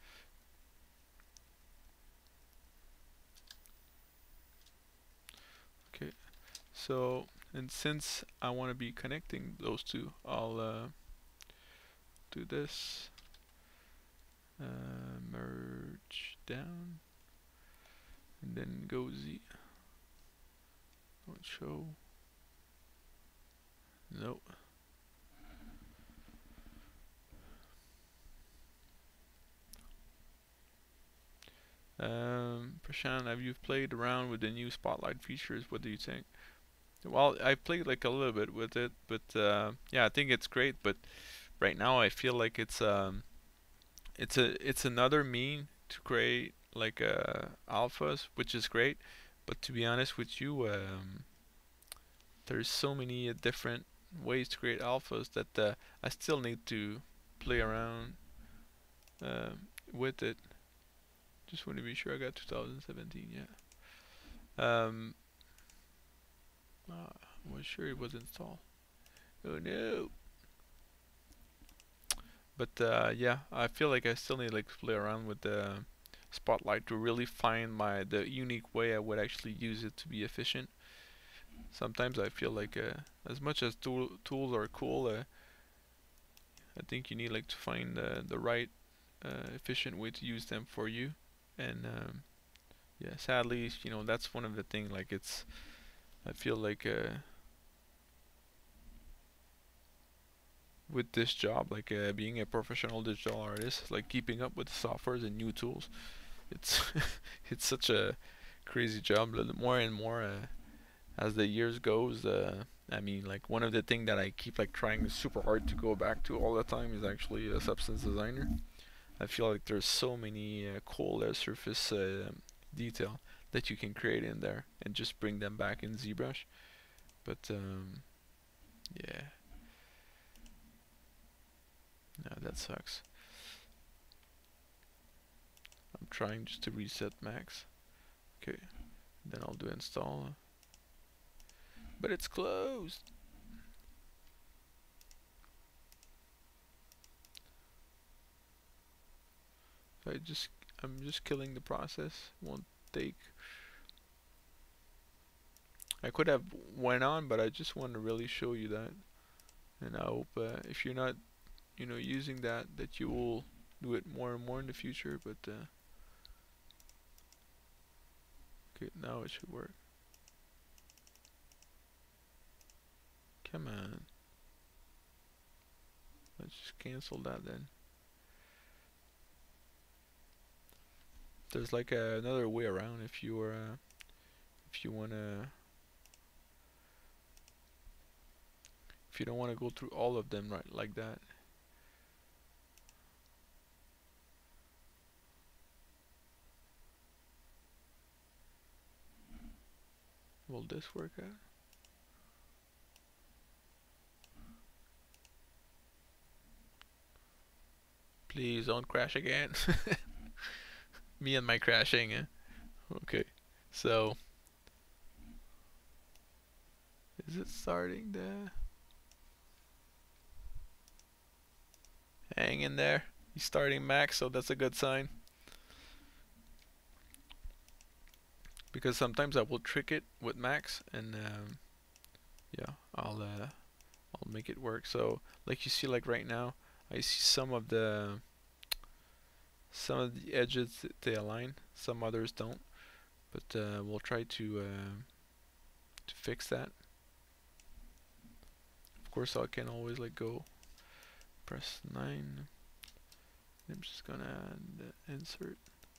Okay, so and since I want to be connecting those two, I'll uh, do this, uh, merge down, and then go Z. Don't show. Nope. Um, Prashant, have you played around with the new Spotlight features? What do you think? Well, I played like a little bit with it, but uh, yeah, I think it's great. But right now, I feel like it's um, it's a it's another mean to create like uh, alphas, which is great. But to be honest with you, um, there's so many uh, different ways to create alphas that uh, I still need to play around um, with it. Just want to be sure I got two thousand seventeen. Yeah. Um, uh, I was sure it was installed. Oh no. But uh, yeah, I feel like I still need like to play around with the Spotlight to really find my the unique way I would actually use it to be efficient. Sometimes I feel like uh, as much as tool, tools are cool, uh, I think you need like to find uh, the right uh, efficient way to use them for you. And um, yeah, sadly, you know, that's one of the things. Like it's, I feel like uh, with this job, like uh, being a professional digital artist, like keeping up with the softwares and new tools, it's it's such a crazy job. More and more uh, as the years goes, uh, I mean, like one of the things that I keep like trying super hard to go back to all the time is actually a substance designer. I feel like there's so many uh, cool uh, surface uh, detail that you can create in there and just bring them back in ZBrush. But um, yeah, no, that sucks. I'm trying just to reset Max. Okay, then I'll do install. But it's closed. So I just, I'm just killing the process. Won't take. I could have went on, but I just want to really show you that. And I hope uh, if you're not, you know, using that, that you will do it more and more in the future. But uh, okay, now it should work. Come on. Let's just cancel that then. There's like a, another way around if you are, uh, if you wanna, if you don't want to go through all of them right like that. Will this work out? Please don't crash again. Me and my crashing. Eh? Okay, so is it starting to hang in there? He's starting max, so that's a good sign. Because sometimes I will trick it with max, and um, yeah, I'll uh, I'll make it work. So like you see, like right now, I see some of the some of the edges they align, some others don't. But uh, we'll try to uh, to fix that. Of course, I can always like go press nine. I'm just gonna add the insert,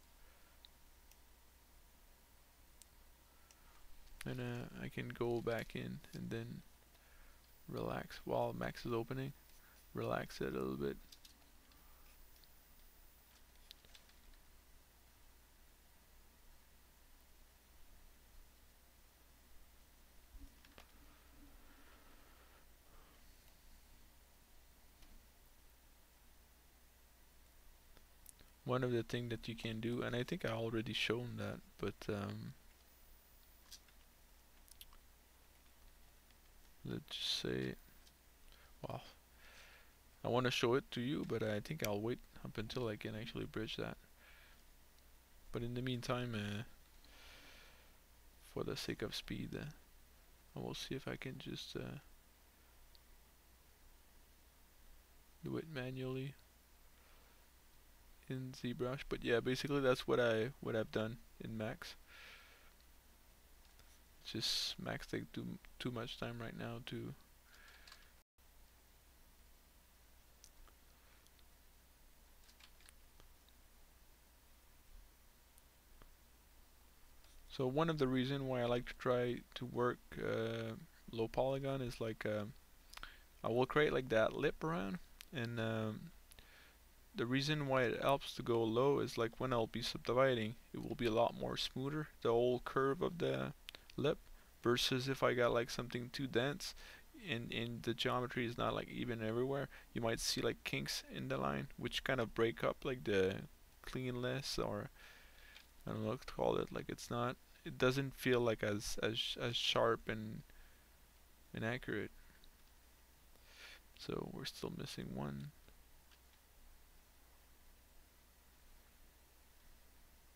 and uh, I can go back in and then relax while Max is opening. Relax it a little bit. One of the things that you can do, and I think I already shown that, but um, let's just say, well, I want to show it to you, but I think I'll wait up until I can actually bridge that. But in the meantime, uh, for the sake of speed, uh, I will see if I can just uh, do it manually in ZBrush. But yeah, basically that's what I what I've done in Max. Just Max take too too much time right now to so one of the reason why I like to try to work uh, low polygon is like uh, I will create like that lip around, and um, the reason why it helps to go low is like when I'll be subdividing, it will be a lot more smoother, the whole curve of the lip, versus if I got like something too dense and, and the geometry is not like even everywhere, you might see like kinks in the line which kind of break up like the cleanness, or I don't know what to call it, like it's not, it doesn't feel like as as as sharp and and accurate. So we're still missing one.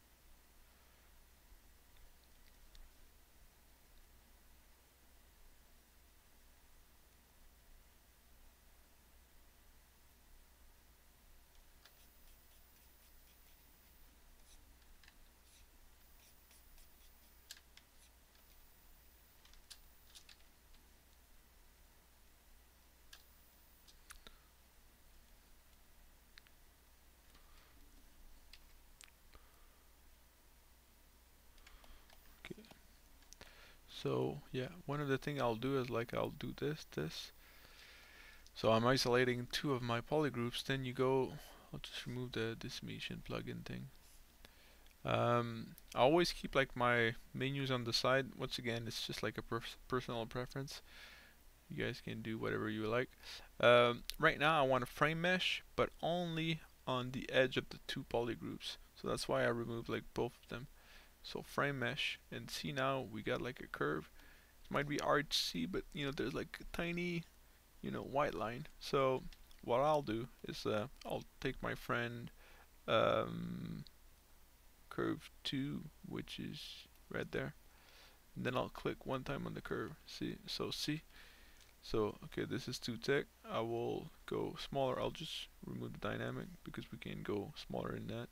So yeah, one of the thing I'll do is like I'll do this, this. So I'm isolating two of my polygroups. Then you go, I'll just remove the decimation plugin thing. Um, I always keep like my menus on the side. Once again, it's just like a pers personal preference. You guys can do whatever you like. Um, right now I want a frame mesh, but only on the edge of the two polygroups. So that's why I removed like both of them. So frame mesh, and see now we got like a curve. It might be hard to see, but you know there's like a tiny, you know, white line. So what I'll do is uh, I'll take my friend um, curve two, which is right there, and then I'll click one time on the curve. See, so see, so okay, this is too thick. I will go smaller. I'll just remove the dynamic because we can go smaller in that.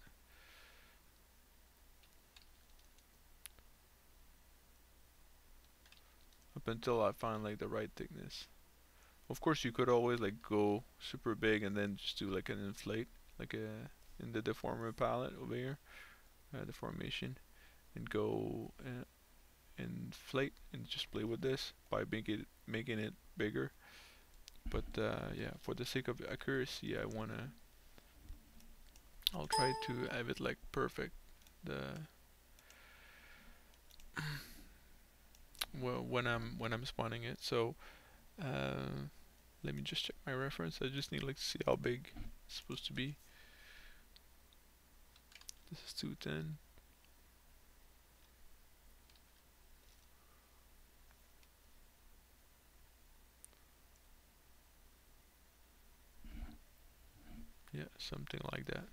Up until I find like the right thickness. Of course, you could always like go super big and then just do like an inflate, like a in the deformer palette over here, uh, deformation, and go uh, inflate and just play with this by making it making it bigger. But uh, yeah, for the sake of accuracy, I wanna I'll try to have it like perfect. The well when I'm when I'm spawning it. So uh, let me just check my reference. I just need like to see how big it's supposed to be. This is two ten. Yeah, something like that.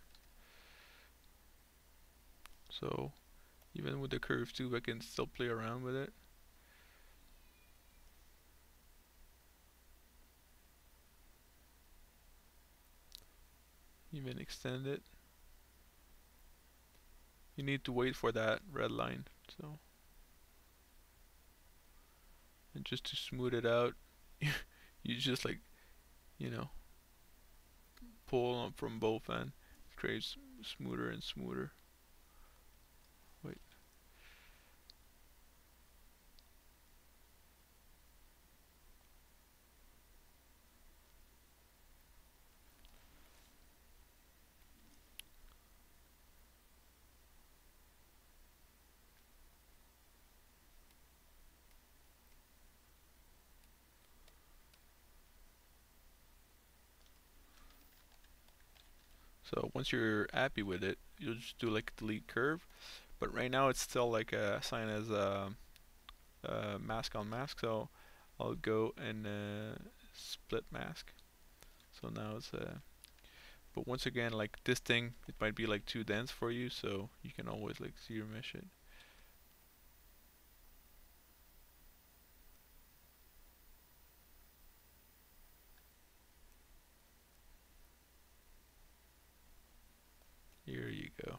So even with the curve too, I can still play around with it. Even extend it. You need to wait for that red line. So, and just to smooth it out, you just like, you know, pull on from both ends. It creates smoother and smoother. Wait. So once you're happy with it, you'll just do like delete curve. But right now it's still like a sign as a, a mask on mask. So I'll go and uh, split mask. So now it's a. Uh, but once again, like this thing, it might be like too dense for you, so you can always like zero mesh it. Here you go.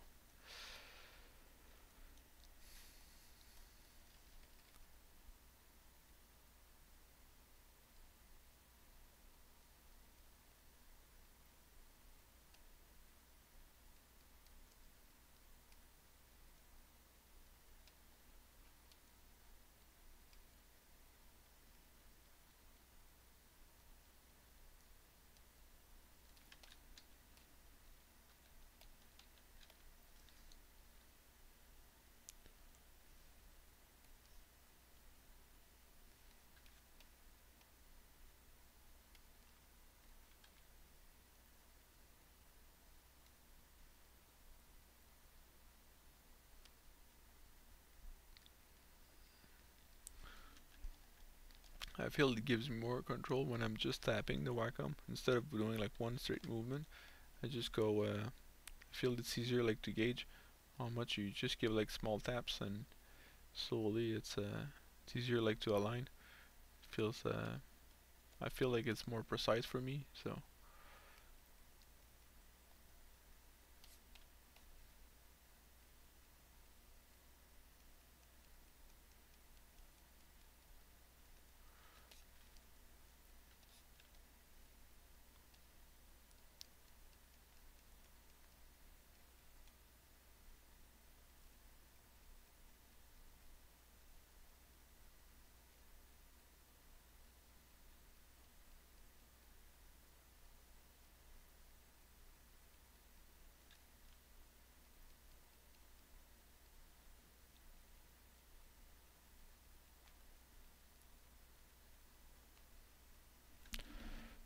I feel it gives me more control when I'm just tapping the Wacom instead of doing like one straight movement. I just go. Uh, I feel it's easier like to gauge how much you just give like small taps and slowly it's uh it's easier like to align. It feels uh I feel like it's more precise for me. So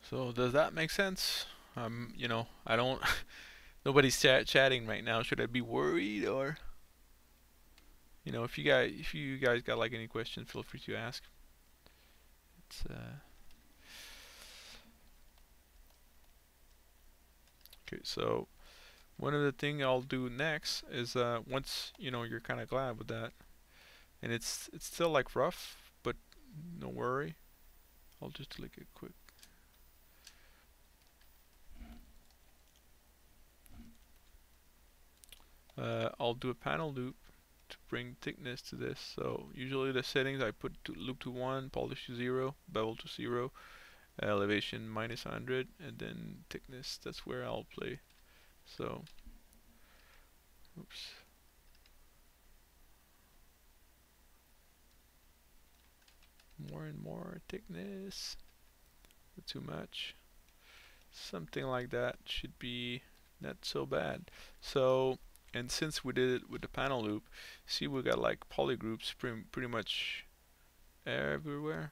So does that make sense? Um, you know, I don't. Nobody's chat chatting right now. Should I be worried or? You know, if you guys, if you guys got like any questions, feel free to ask. It's uh. Okay, so one of the thing I'll do next is uh, once you know you're kind of glad with that, and it's it's still like rough, but no worry. I'll just like a quick. Uh, I'll do a panel loop to bring thickness to this. So usually the settings I put to loop to one, polish to zero, bevel to zero, elevation minus one hundred, and then thickness. That's where I'll play. So, oops. More and more thickness. Too much. Something like that should be not so bad. So, and since we did it with the panel loop, see we got like polygroups pretty, pretty much everywhere.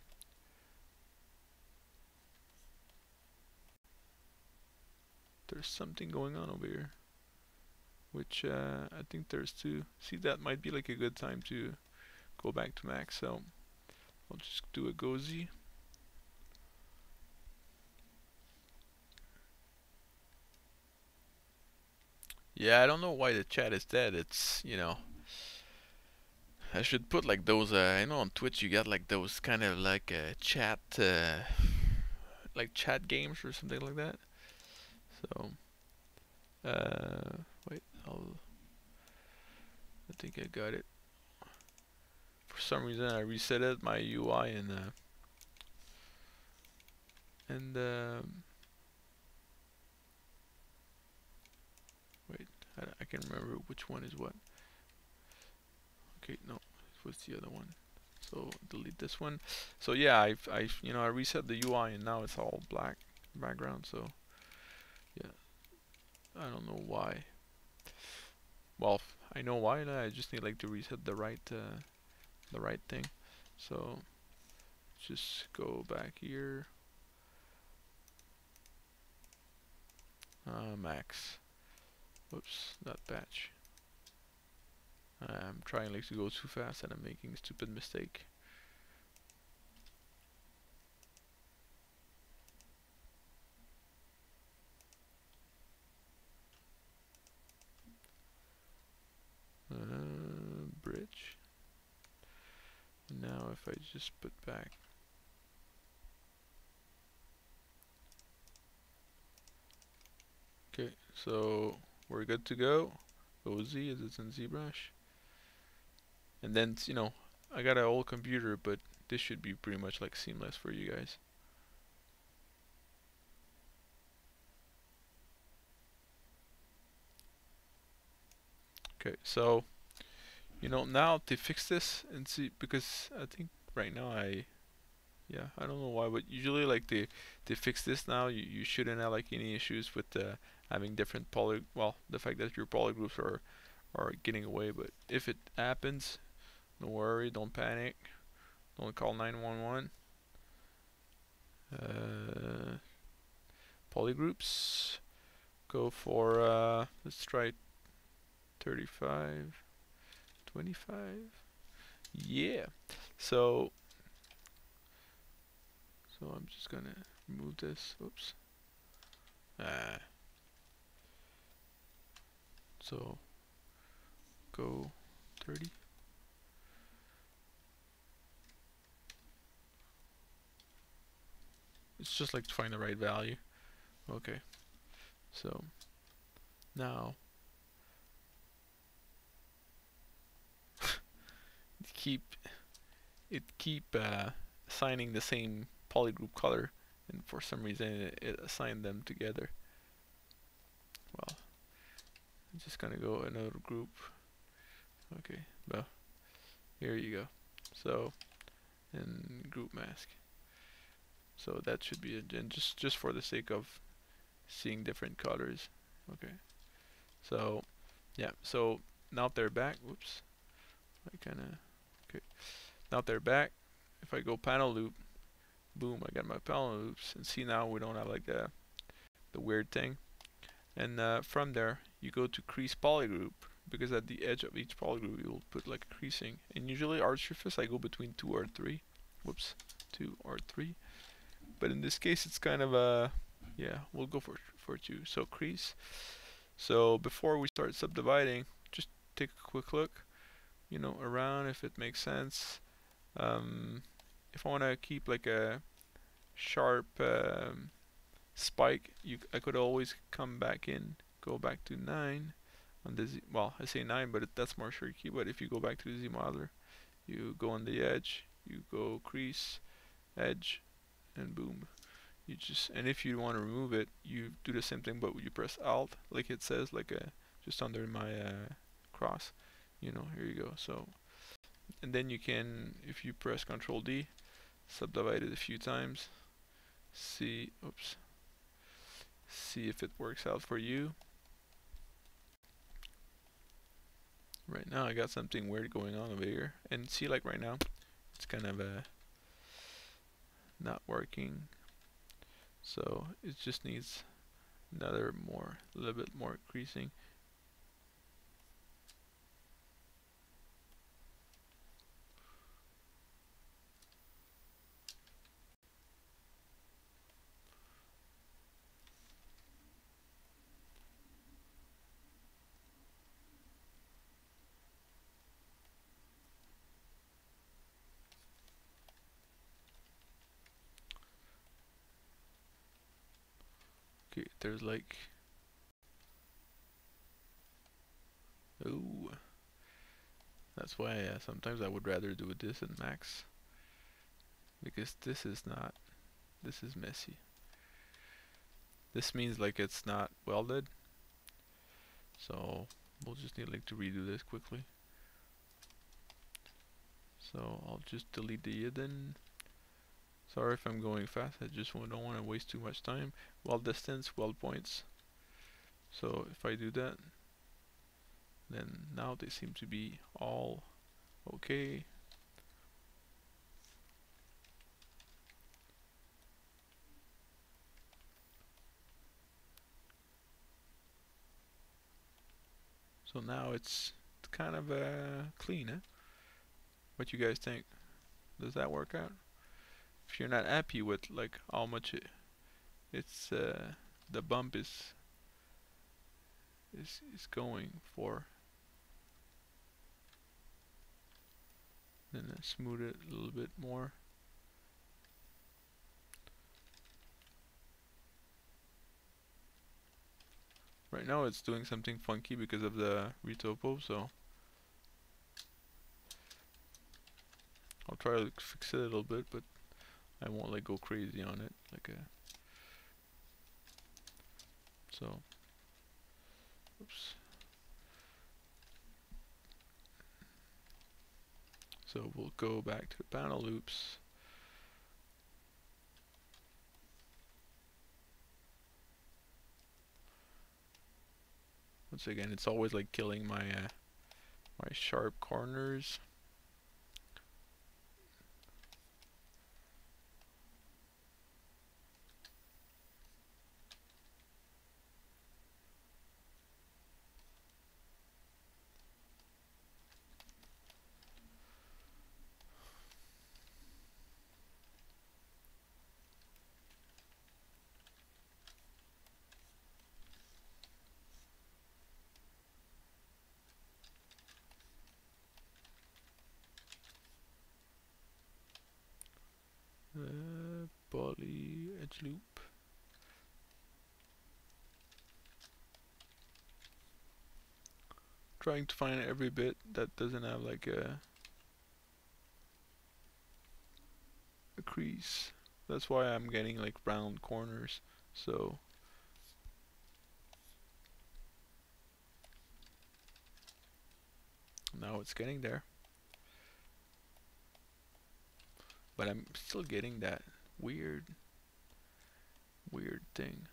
There's something going on over here, which uh, I think there's two. See, that might be like a good time to go back to max. So I'll just do a G O Z. Yeah, I don't know why the chat is dead. It's, you know, I should put like those, uh, I know on Twitch you got like those kind of like uh, chat, uh, like chat games or something like that. So, uh, wait, I'll, I think I got it. For some reason I reset it, my U I, and, uh, and, um, wait, I, I can't remember which one is what. Okay, no, what's the other one? So delete this one. So yeah, I've, I've, you know, I reset the U I and now it's all black background. So yeah, I don't know why. Well, I know why. I just need like to reset the right, uh, the right thing. So just go back here. Uh, max. Whoops, not batch. I'm trying like to go too fast and I'm making a stupid mistake. Uh, bridge. Now if I just put back. Okay, so we're good to go. O Z as it's in ZBrush. And then, you know, I got an old computer, but this should be pretty much like seamless for you guys. Okay, so, you know, now to fix this and see, because I think right now I, yeah, I don't know why, but usually like they, they fix this now, you, you shouldn't have like any issues with uh, having different poly, well, the fact that your polygroups are, are getting away, but if it happens, don't worry, don't panic, don't call nine one one. Uh, polygroups, go for, uh, let's try thirty-five, twenty-five, yeah. So, so I'm just gonna remove this, oops. Ah. So, go thirty. It's just like to find the right value. Okay. So, now, keep, it keep uh, assigning the same polygroup color, and for some reason it, it assigned them together. Well, I'm just gonna go another group. Okay, well, here you go. So, and group mask. So that should be it, and just just for the sake of seeing different colors. Okay. So, yeah. So now they're back. Whoops. I kind of okay. Now they're back. If I go panel loop, boom, I got my panel loops. And see, now we don't have like the the weird thing. And uh, from there you go to crease polygroup, because at the edge of each polygroup you'll put like a creasing. And usually arch surface I go between two or three. Whoops, two or three. But in this case it's kind of a, yeah, we'll go for for two. So crease. So before we start subdividing, just take a quick look, you know, around if it makes sense. Um, if I want to keep like a sharp um, spike, you I could always come back in, go back to nine on the Z. Well, I say nine, but it, that's more tricky. But if you go back to the Z modeler, you go on the edge, you go crease, edge, and boom. You just, and if you want to remove it, you do the same thing, but you press Alt, like it says, like a just under my uh, cross. You know, here you go. So, and then you can, if you press Control D, subdivide it a few times. See, oops. See if it works out for you. Right now I got something weird going on over here, and see, like right now it's kind of uh, not working, so it just needs another more, a little bit more creasing. Okay, there's like, ooh, that's why uh, sometimes I would rather do this in max, because this is not, this is messy. This means like it's not welded, so we'll just need like to redo this quickly. So I'll just delete the hidden. Sorry if I'm going fast, I just don't want to waste too much time. Weld distance, weld points. So if I do that, then now they seem to be all okay. So now it's kind of uh, clean, eh? What you guys think? Does that work out? If you're not happy with like how much it, it's uh, the bump is is is going for, then I smooth it a little bit more. Right now it's doing something funky because of the retopo, so I'll try to fix it a little bit, but I won't like go crazy on it like a, so oops. So we'll go back to the panel loops. Once again, it's always like killing my uh, my sharp corners. Uh, poly edge loop. Trying to find every bit that doesn't have like a a crease. That's why I'm getting like round corners. So now it's getting there, but I'm still getting that weird weird thing.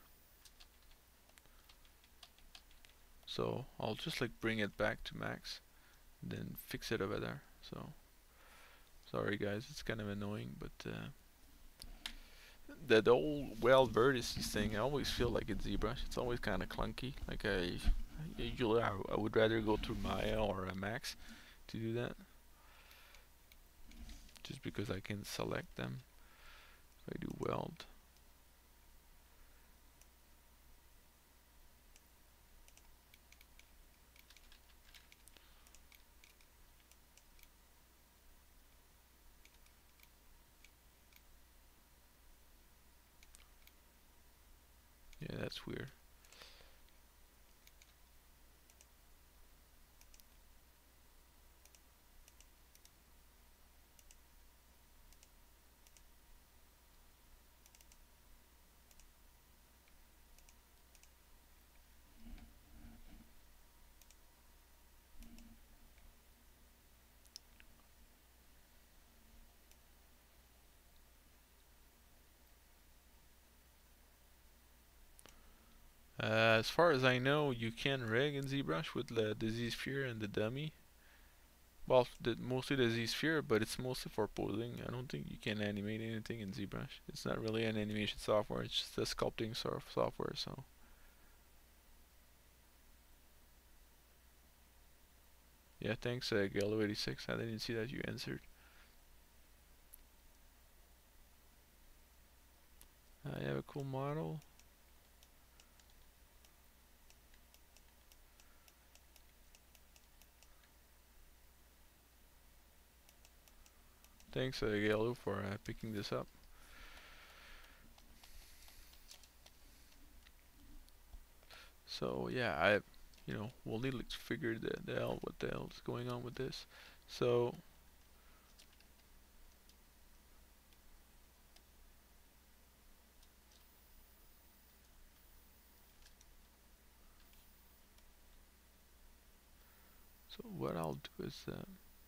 So I'll just like bring it back to max, then fix it over there. So sorry guys, it's kind of annoying, but uh, the, the old wild vertices thing, I always feel like in ZBrush, it's always kind of clunky. Like I usually I, I would rather go through Maya or a Max to do that, just because I can select them. If I do weld. Yeah, that's weird. Uh, as far as I know, you can rig in ZBrush with the, the Z-Sphere and the dummy. Well, the, mostly the Z-Sphere, but it's mostly for posing. I don't think you can animate anything in ZBrush. It's not really an animation software, it's just a sculpting sort of software, so. Yeah, thanks, uh, Gallo eighty-six. I didn't see that you answered. I have a cool model. Thanks, uh, Gallo, for uh, picking this up. So yeah, I, you know, we'll need to figure the, the hell what the hell is going on with this. So so what I'll do is uh,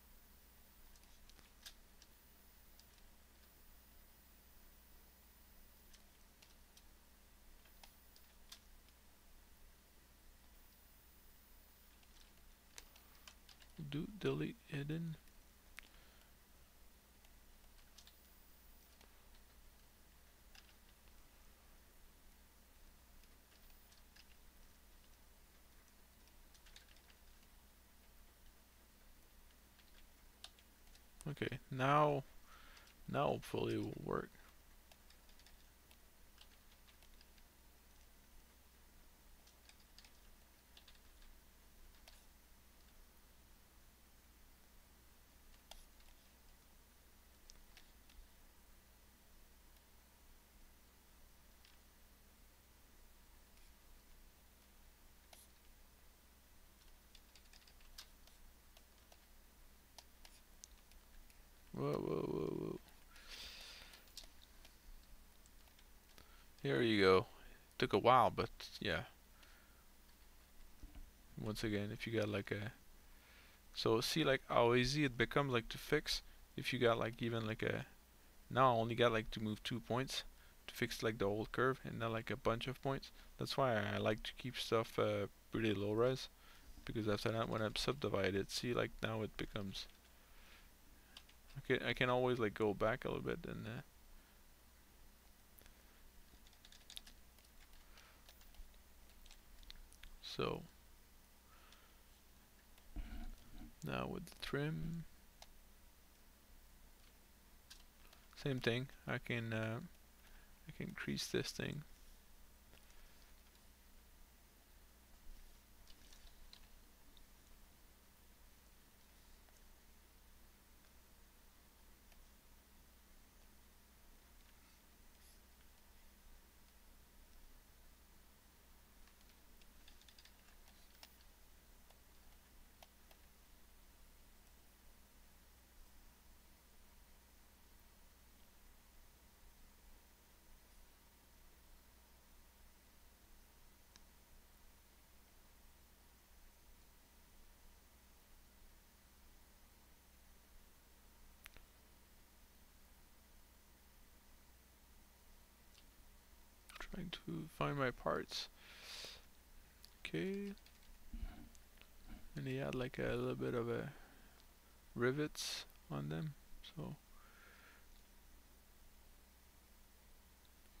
do delete hidden. Okay, now now hopefully it will work. Whoa, whoa, whoa, whoa. Here you go. Took a while, but yeah. Once again, if you got like a, so see like how easy it becomes like to fix if you got like even like a, now I only got like to move two points to fix like the whole curve and not like a bunch of points. That's why I like to keep stuff uh, pretty low res, because after that when I'm subdivided, see like now it becomes, okay, I can always like go back a little bit and uh, so now with the trim, same thing. I can uh, I can increase this thing. Trying to find my parts. Okay, and he had like a little bit of a rivets on them, so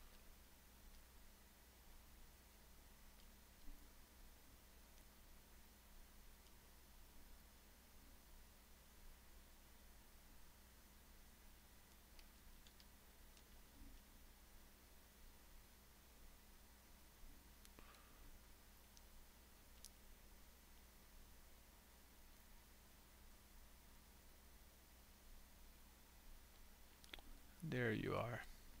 There you are.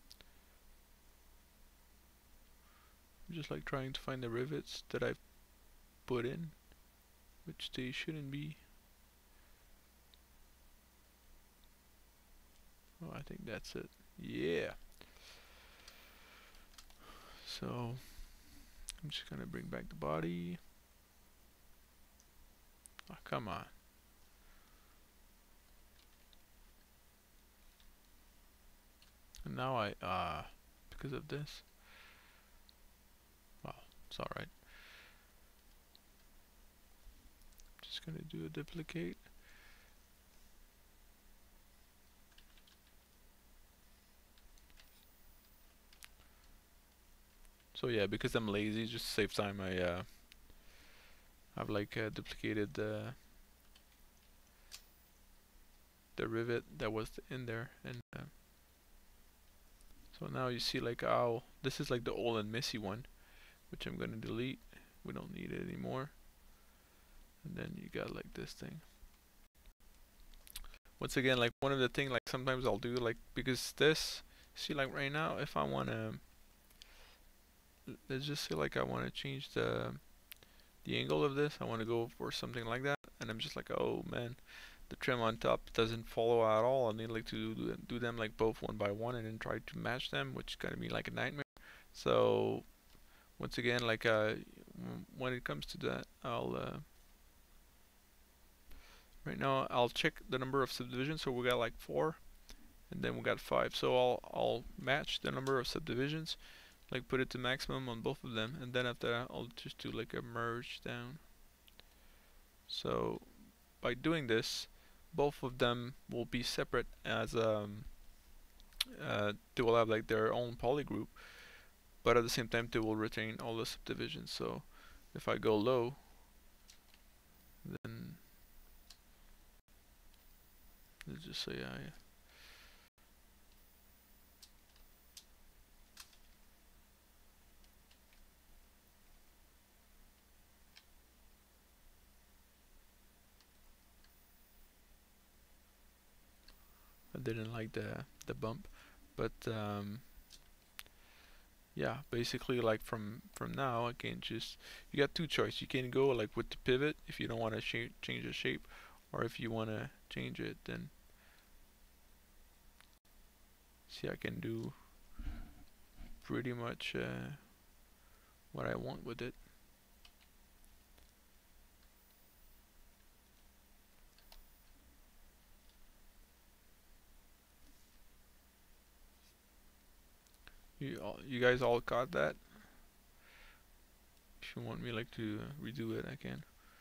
I'm just like trying to find the rivets that I've put in, which they shouldn't be. Oh, I think that's it. Yeah. So I'm just gonna bring back the body. Oh, come on. And now I, uh, because of this. Well, it's alright. Just gonna do a duplicate. So yeah, because I'm lazy, just to save time, I uh, I've like uh, duplicated the the rivet that was in there, and uh, so now you see like how this is like the old and messy one, which I'm gonna delete. We don't need it anymore. And then you got like this thing. Once again, like one of the thing, like sometimes I'll do like, because this, see like right now, if I wanna, let's just say like I wanna change the the angle of this, I wanna go for something like that, and I'm just like, oh man, the trim on top doesn't follow at all. I need like to do, do them like both one by one and then try to match them, which is gonna be like a nightmare. So once again, like uh, when it comes to that, I'll uh, right now I'll check the number of subdivisions. So we got like four, and then we got five. So I'll I'll match the number of subdivisions, like put it to maximum on both of them, and then after that I'll just do like a merge down. So by doing this, both of them will be separate as um uh, they will have like their own polygroup, but at the same time they will retain all the subdivisions. So if I go low, then let's just say I I didn't like the the bump, but um, yeah, basically like from from now I can just, you got two choices. You can go like with the pivot if you don't want to sh change the shape, or if you want to change it, then see I can do pretty much uh, what I want with it. You all, you guys all caught that? If you want me like to uh, redo it, I can.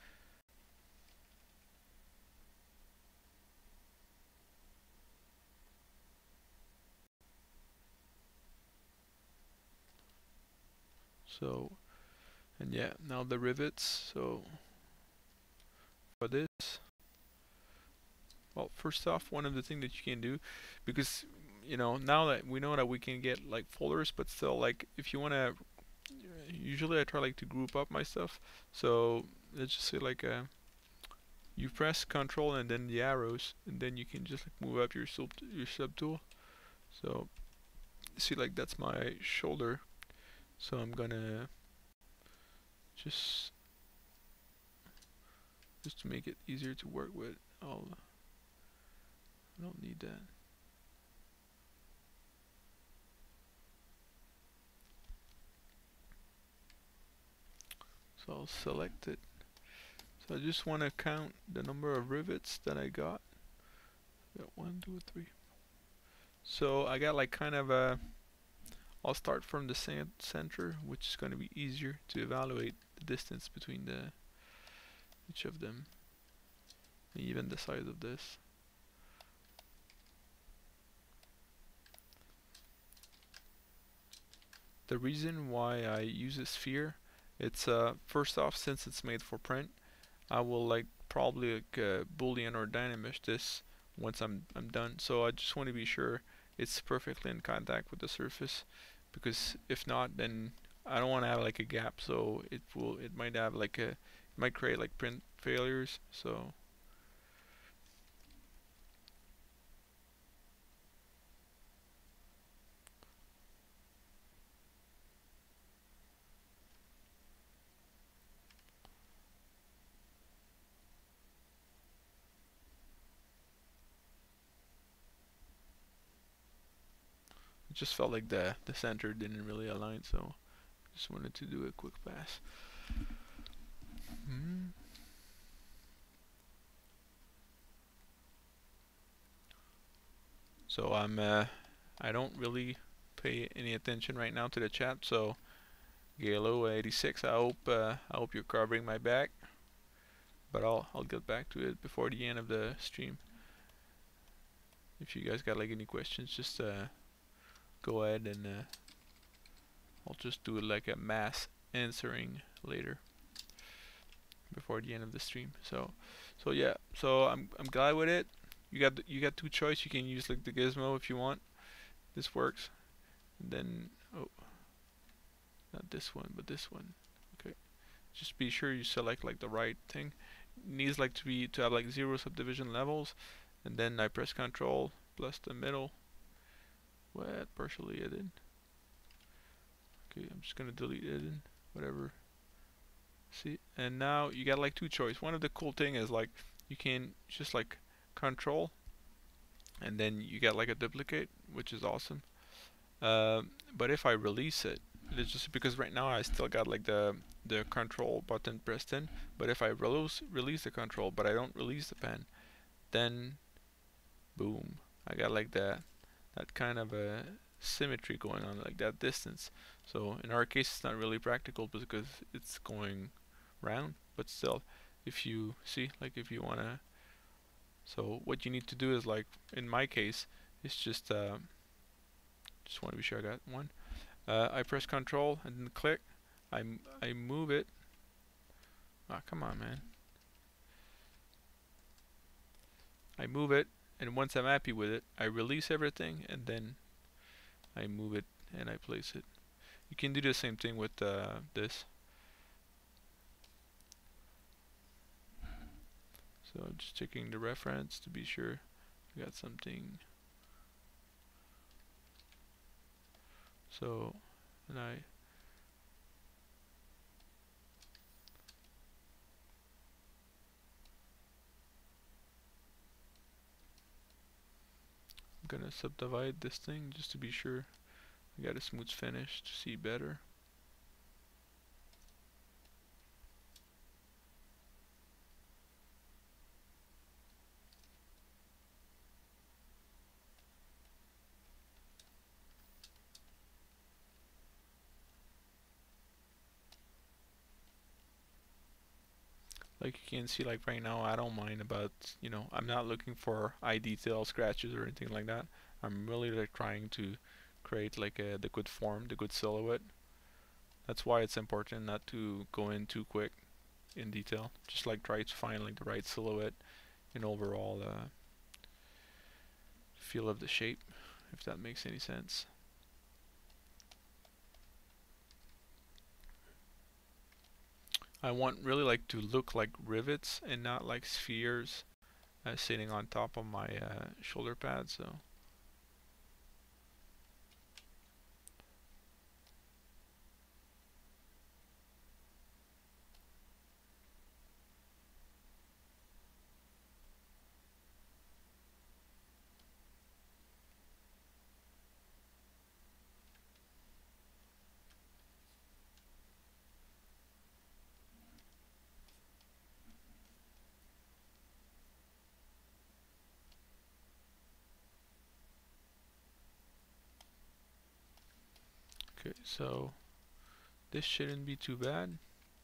So, and yeah, now the rivets. So for this, well, first off, one of the things that you can do, because you know now that we know that we can get like folders, but still like if you want to, usually I try like to group up my stuff. So let's just say like uh, you press Control and then the arrows, and then you can just like move up your sub your subtool. So see like that's my shoulder. So I'm gonna just just to make it easier to work with, I'll I don't need that. So I'll select it. So I just want to count the number of rivets that I got. Got one, two, three. So I got like kind of a, I'll start from the center, which is going to be easier to evaluate the distance between the each of them, and even the size of this. The reason why I use a sphere, it's uh first off, since it's made for print, I will like probably like uh, boolean or dynamish this once I'm I'm done. So I just want to be sure it's perfectly in contact with the surface, because if not, then I don't want to have like a gap. So it will it might have like a, it might create like print failures. So just felt like the the center didn't really align, so just wanted to do a quick pass. Mm. So I'm uh, I don't really pay any attention right now to the chat. So Galo eighty-six, I hope uh, I hope you're covering my back, but I'll I'll get back to it before the end of the stream. If you guys got like any questions, just uh, go ahead and uh, I'll just do it like a mass answering later before the end of the stream. So so yeah, so I'm I'm glad with it. You got you got two choice. You can use like the gizmo if you want. This works. And then oh, not this one, but this one. Okay. Just be sure you select like the right thing. It needs like to be to have like zero subdivision levels, and then I press Control plus the middle. What partially hidden? Okay, I'm just gonna delete hidden. Whatever. See, and now you got like two choice. One of the cool thing is like you can just like Control, and then you get like a duplicate, which is awesome. Um, but if I release it, it's just because right now I still got like the the Control button pressed in. But if I release release the Control, but I don't release the pen, then boom, I got like that that kind of a symmetry going on, like that distance. So in our case, it's not really practical because it's going round. But still, if you see, like if you wanna, so what you need to do is like in my case, it's just uh, just want to be sure I got one. Uh, I press Control and then click. I, m I move it. Ah, come on, man. I move it, and once I'm happy with it, I release everything, and then I move it and I place it. You can do the same thing with uh, this. So I'm just checking the reference to be sure I got something. So, and I I'm gonna subdivide this thing just to be sure I got a smooth finish to see better. Like you can see, like right now, I don't mind about, you know, I'm not looking for eye detail scratches or anything like that. I'm really like trying to create like a, the good form, the good silhouette. That's why it's important not to go in too quick in detail. Just like try to find like the right silhouette and overall uh, feel of the shape, if that makes any sense. I want really like to look like rivets and not like spheres uh, sitting on top of my uh, shoulder pad. So okay, so this shouldn't be too bad.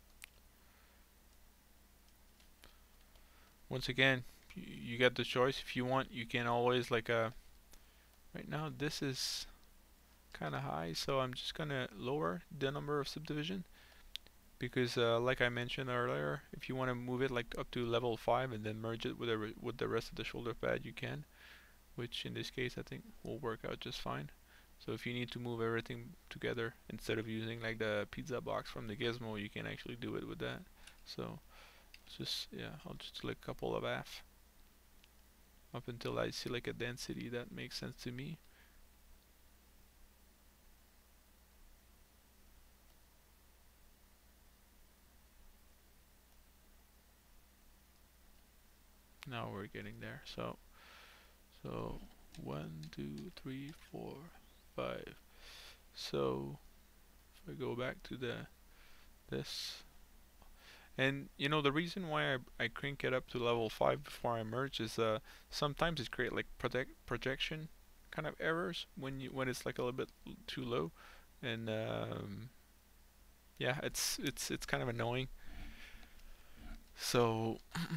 Once again, you get the choice. If you want, you can always like uh right now this is kind of high, so I'm just gonna lower the number of subdivision because uh, like I mentioned earlier, if you want to move it like up to level five and then merge it with the with the rest of the shoulder pad, you can, which in this case I think will work out just fine. So if you need to move everything together instead of using like the pizza box from the gizmo, you can actually do it with that. So just yeah, I'll just select a couple of F up until I see like a density that makes sense to me. Now we're getting there. So so one, two, three, four. five. So if I go back to the this, and you know the reason why I, I crank it up to level five before I merge is uh sometimes it create like project projection kind of errors when you when it's like a little bit too low, and um, yeah, it's it's it's kind of annoying. So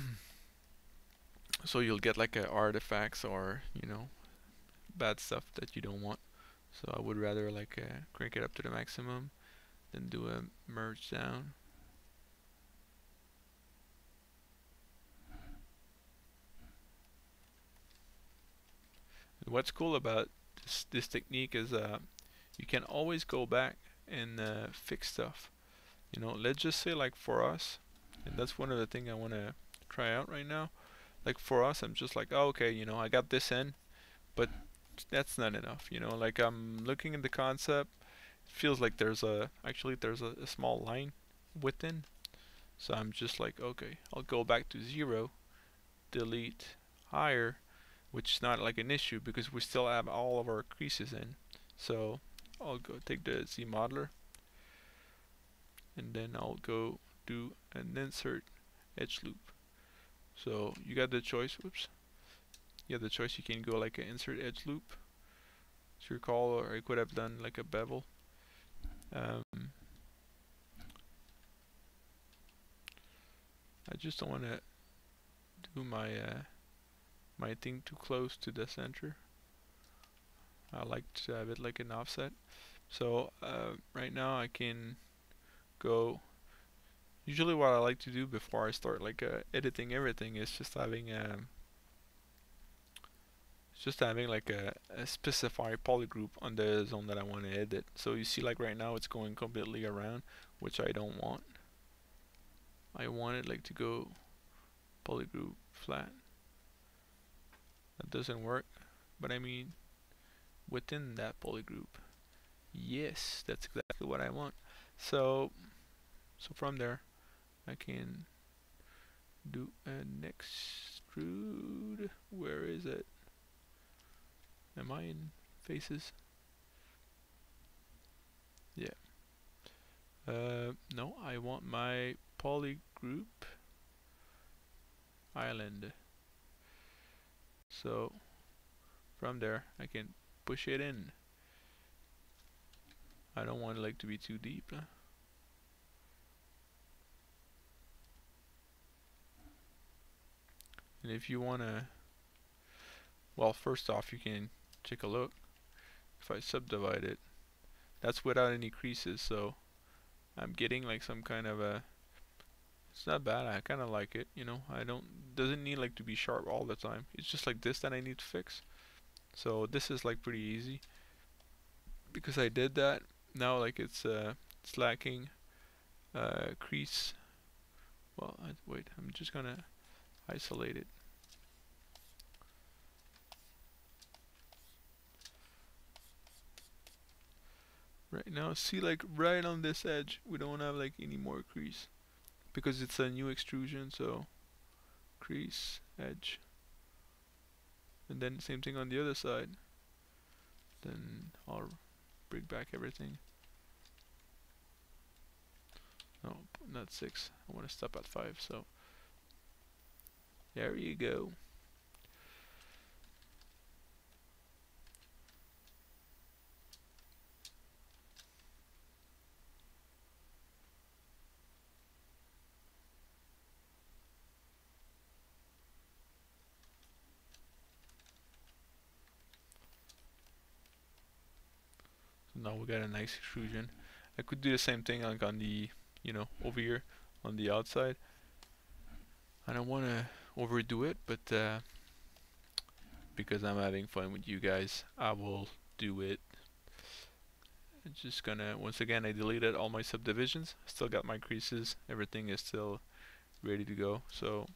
so you'll get like uh, artifacts or you know bad stuff that you don't want. So I would rather like uh, crank it up to the maximum than do a merge down. What's cool about this, this technique is uh, you can always go back and uh, fix stuff. You know, let's just say like for us, and that's one of the things I want to try out right now. Like for us, I'm just like, oh, okay, you know, I got this in, but that's not enough. You know, like I'm looking at the concept, it feels like there's a actually there's a, a small line within. So I'm just like, okay, I'll go back to zero, delete higher, which is not like an issue because we still have all of our creases in. So I'll go take the Z modeler and then I'll go do an insert edge loop. So you got the choice, whoops, you have the choice, you can go like an insert edge loop, as you recall, or I could have done like a bevel. Um, I just don't want to do my uh, my thing too close to the center. I like to have it like an offset. So uh, right now I can go. Usually, what I like to do before I start like uh, editing everything is just having um, just having like a, a specified polygroup on the zone that I want to edit. So you see, like right now, it's going completely around, which I don't want. I want it like to go polygroup flat. That doesn't work, but I mean within that polygroup. Yes, that's exactly what I want. So, so from there, I can do an extrude. Where is it? Am I in faces? Yeah. Uh, no, I want my polygroup island. So from there, I can push it in. I don't want it like to be too deep. Huh? And if you wanna, well, first off, you can take a look. If I subdivide it, that's without any creases, so I'm getting like some kind of a. It's not bad. I kind of like it. You know, I don't. Doesn't need like to be sharp all the time. It's just like this that I need to fix. So this is like pretty easy because I did that. Now like it's uh, it's lacking uh, crease. Well, I, wait. I'm just gonna isolate it. Right now, see like right on this edge, we don't have like any more crease because it's a new extrusion. So crease, edge, and then same thing on the other side. Then I'll bring back everything. No, not six. I want to stop at five. So there you go. So now we got a nice extrusion. I could do the same thing like on the, you know, over here on the outside. I don't want to overdo it, but uh, because I'm having fun with you guys, I will do it. I'm just gonna, once again, I deleted all my subdivisions. Still got my creases. Everything is still ready to go. So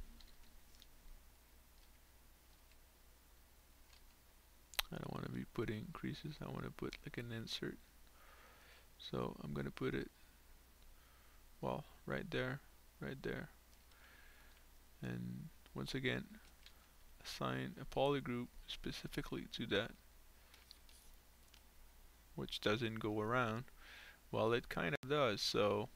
I don't want to be putting creases. I want to put like an insert. So I'm gonna put it, well, right there, right there. And once again, assign a polygroup specifically to that. which doesn't go around. Well, it kind of does, so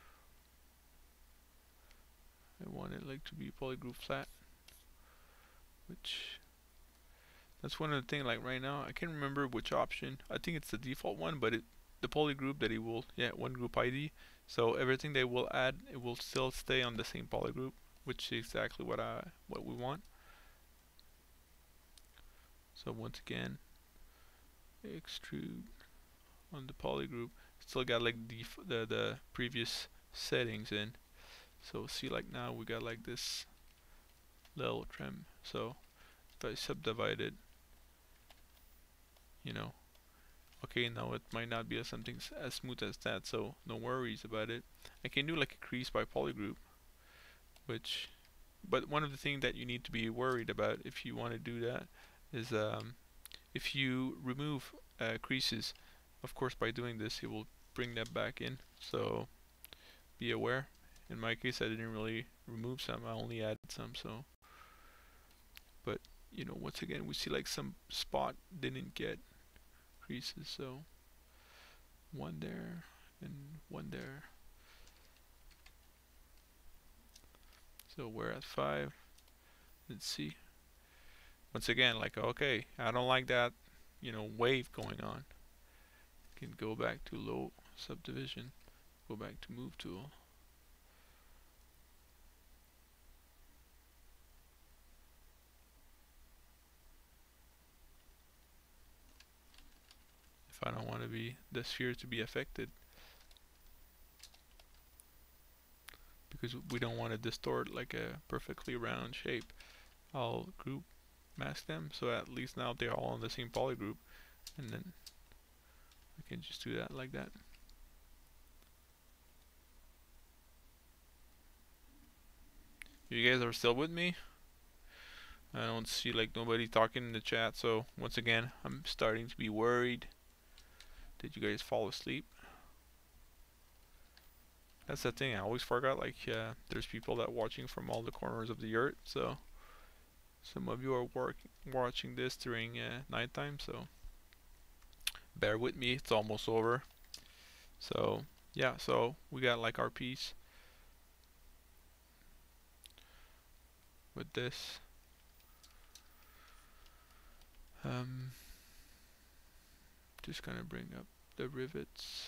I want it like to be polygroup flat, which that's one of the things. Like right now, I can't remember which option. I think it's the default one, but it the polygroup that it will, yeah, one group I D. So everything they will add, it will still stay on the same polygroup, which is exactly what I what we want. So once again, extrude on the polygroup. Still got like the the, the previous settings in. So see, like now we got like this little trim. So if I subdivide it, you know, okay, now it might not be as something as smooth as that, so no worries about it. I can do like a crease by polygroup, which, but one of the things that you need to be worried about if you want to do that is um, if you remove uh, creases, of course by doing this it will bring that back in, so be aware. In my case I didn't really remove some, I only added some, so, but you know, once again we see like some spot didn't get creases, so one there and one there. So we're at five. Let's see. Once again, like, okay, I don't like that, you know, wave going on. Can go back to low subdivision, go back to move tool. If I don't want to be the sphere to be affected, because we don't want to distort like a perfectly round shape, I'll group mask them so at least now they're all in the same polygroup, and then I can just do that like that. You guys are still with me? I don't see like nobody talking in the chat, so once again I'm starting to be worried. Did you guys fall asleep? That's the thing, I always forgot, like, uh, there's people that watching from all the corners of the earth, so some of you are work watching this during uh, nighttime, so bear with me, it's almost over. So yeah, so we got like our piece with this. Um, just gonna bring up the rivets.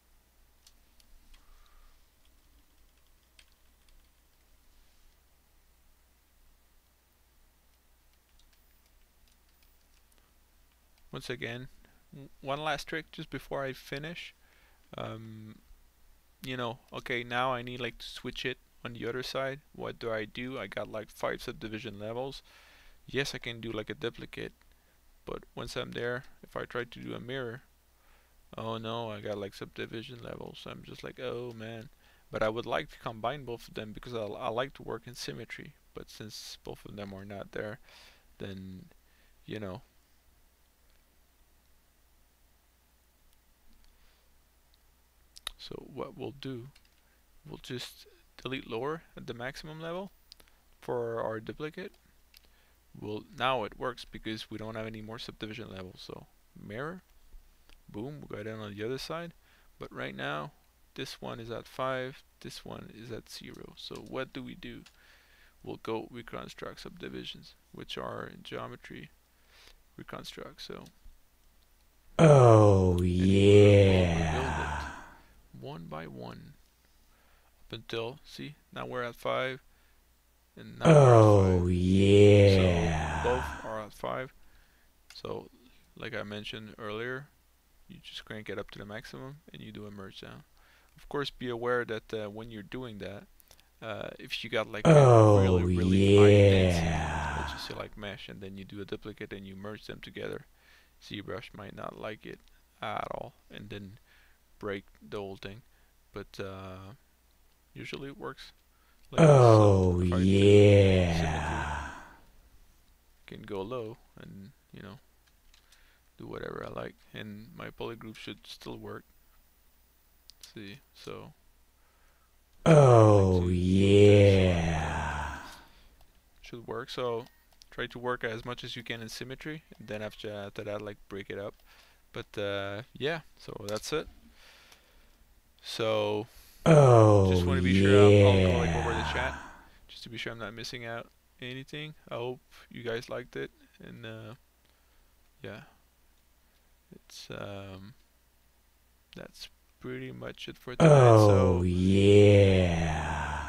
Once again, one last trick just before I finish. Um, you know, okay, now I need like to switch it on the other side. What do I do? I got like five subdivision levels. Yes, I can do like a duplicate, but once I'm there, if I try to do a mirror, oh no, I got like subdivision levels. I'm just like, oh man. But I would like to combine both of them because I, I like to work in symmetry. But since both of them are not there, then, you know. So what we'll do, we'll just delete lower at the maximum level for our duplicate. Well, now it works because we don't have any more subdivision levels. So mirror, boom, we got it on the other side. But right now, this one is at five, this one is at zero. So what do we do? We'll go reconstruct subdivisions, which are in geometry reconstruct. So oh yeah, one by one up until, see, now we're at five, and now oh we're at five. yeah. So both are at five. So like I mentioned earlier, you just crank it up to the maximum and you do a merge down. Of course, be aware that uh, when you're doing that, uh, if you got like oh a really really yeah. high density, let's just say like mesh, and then you do a duplicate and you merge them together, ZBrush might not like it at all and then break the whole thing. But uh, usually it works. Like oh so if I yeah. can go low and, you know, do whatever I like, and my polygroup should still work. See, so oh yeah. should work. So try to work as much as you can in symmetry, and then after after that, like break it up, But uh, yeah, so that's it. So just Oh, want to be sure I'll, I'll go like over the chat yeah. just to be sure I'm not missing out anything. I hope you guys liked it, and uh, yeah, it's um, that's pretty much it for tonight. Oh, So yeah.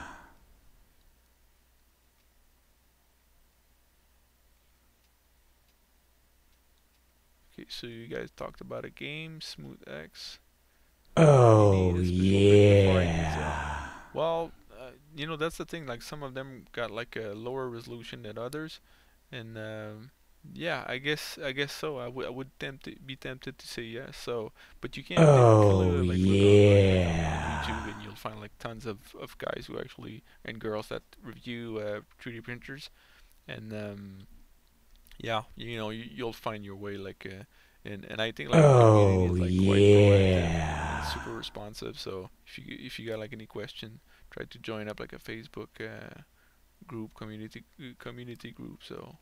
okay, so you guys talked about a game, Smooth X. You need Oh, a special picture for I D Z L. yeah. Well, uh, you know that's the thing. Like some of them got like a lower resolution than others, and um, yeah, I guess I guess so. I would I would tempt be tempted to say yes. So, but you can technically Oh, uh, like look online like on, on yeah. YouTube, and you'll find like tons of of guys who actually and girls that review uh, three D printers, and um, yeah, you know you, you'll find your way like. Uh, and, and I think like the community Oh, is like quite proactive and yeah. super responsive. So if you if you got like any question, try to join up like a Facebook uh, group community uh, community group. So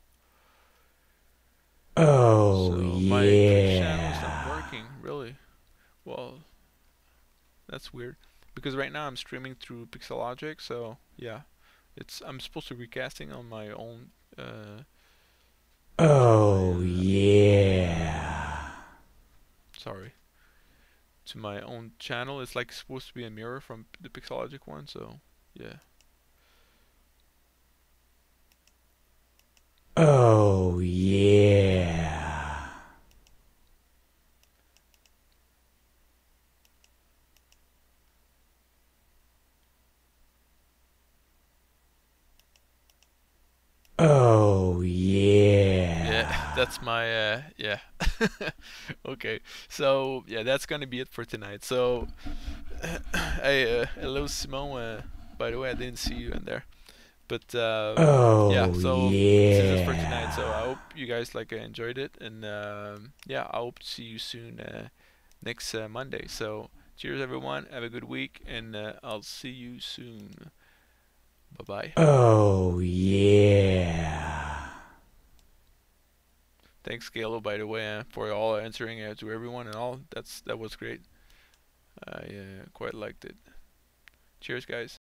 Oh, so my Twitch channel is not yeah. working really. Well, that's weird because right now I'm streaming through Pixelogic. So yeah, it's I'm supposed to be recasting on my own uh, to my Oh, uh, own um, yeah. sorry to my own channel. It's like supposed to be a mirror from the Pixelogic one. So yeah. Oh, yeah. Oh, Yeah, yeah. that's my uh yeah. Okay. So, yeah, that's going to be it for tonight. So, hey, uh, hello Simon. Uh, by the way, I didn't see you in there. But um yeah, Oh, so this is it for tonight. So, I yeah. hope you guys like uh, enjoyed it, and um yeah, I hope to see you soon uh next uh, Monday. So, cheers everyone. Have a good week, and uh, I'll see you soon. Bye-bye. Oh, yeah. Thanks, Galo, by the way, uh, for all answering uh, to everyone and all. That's that was great. I uh, quite liked it. Cheers, guys.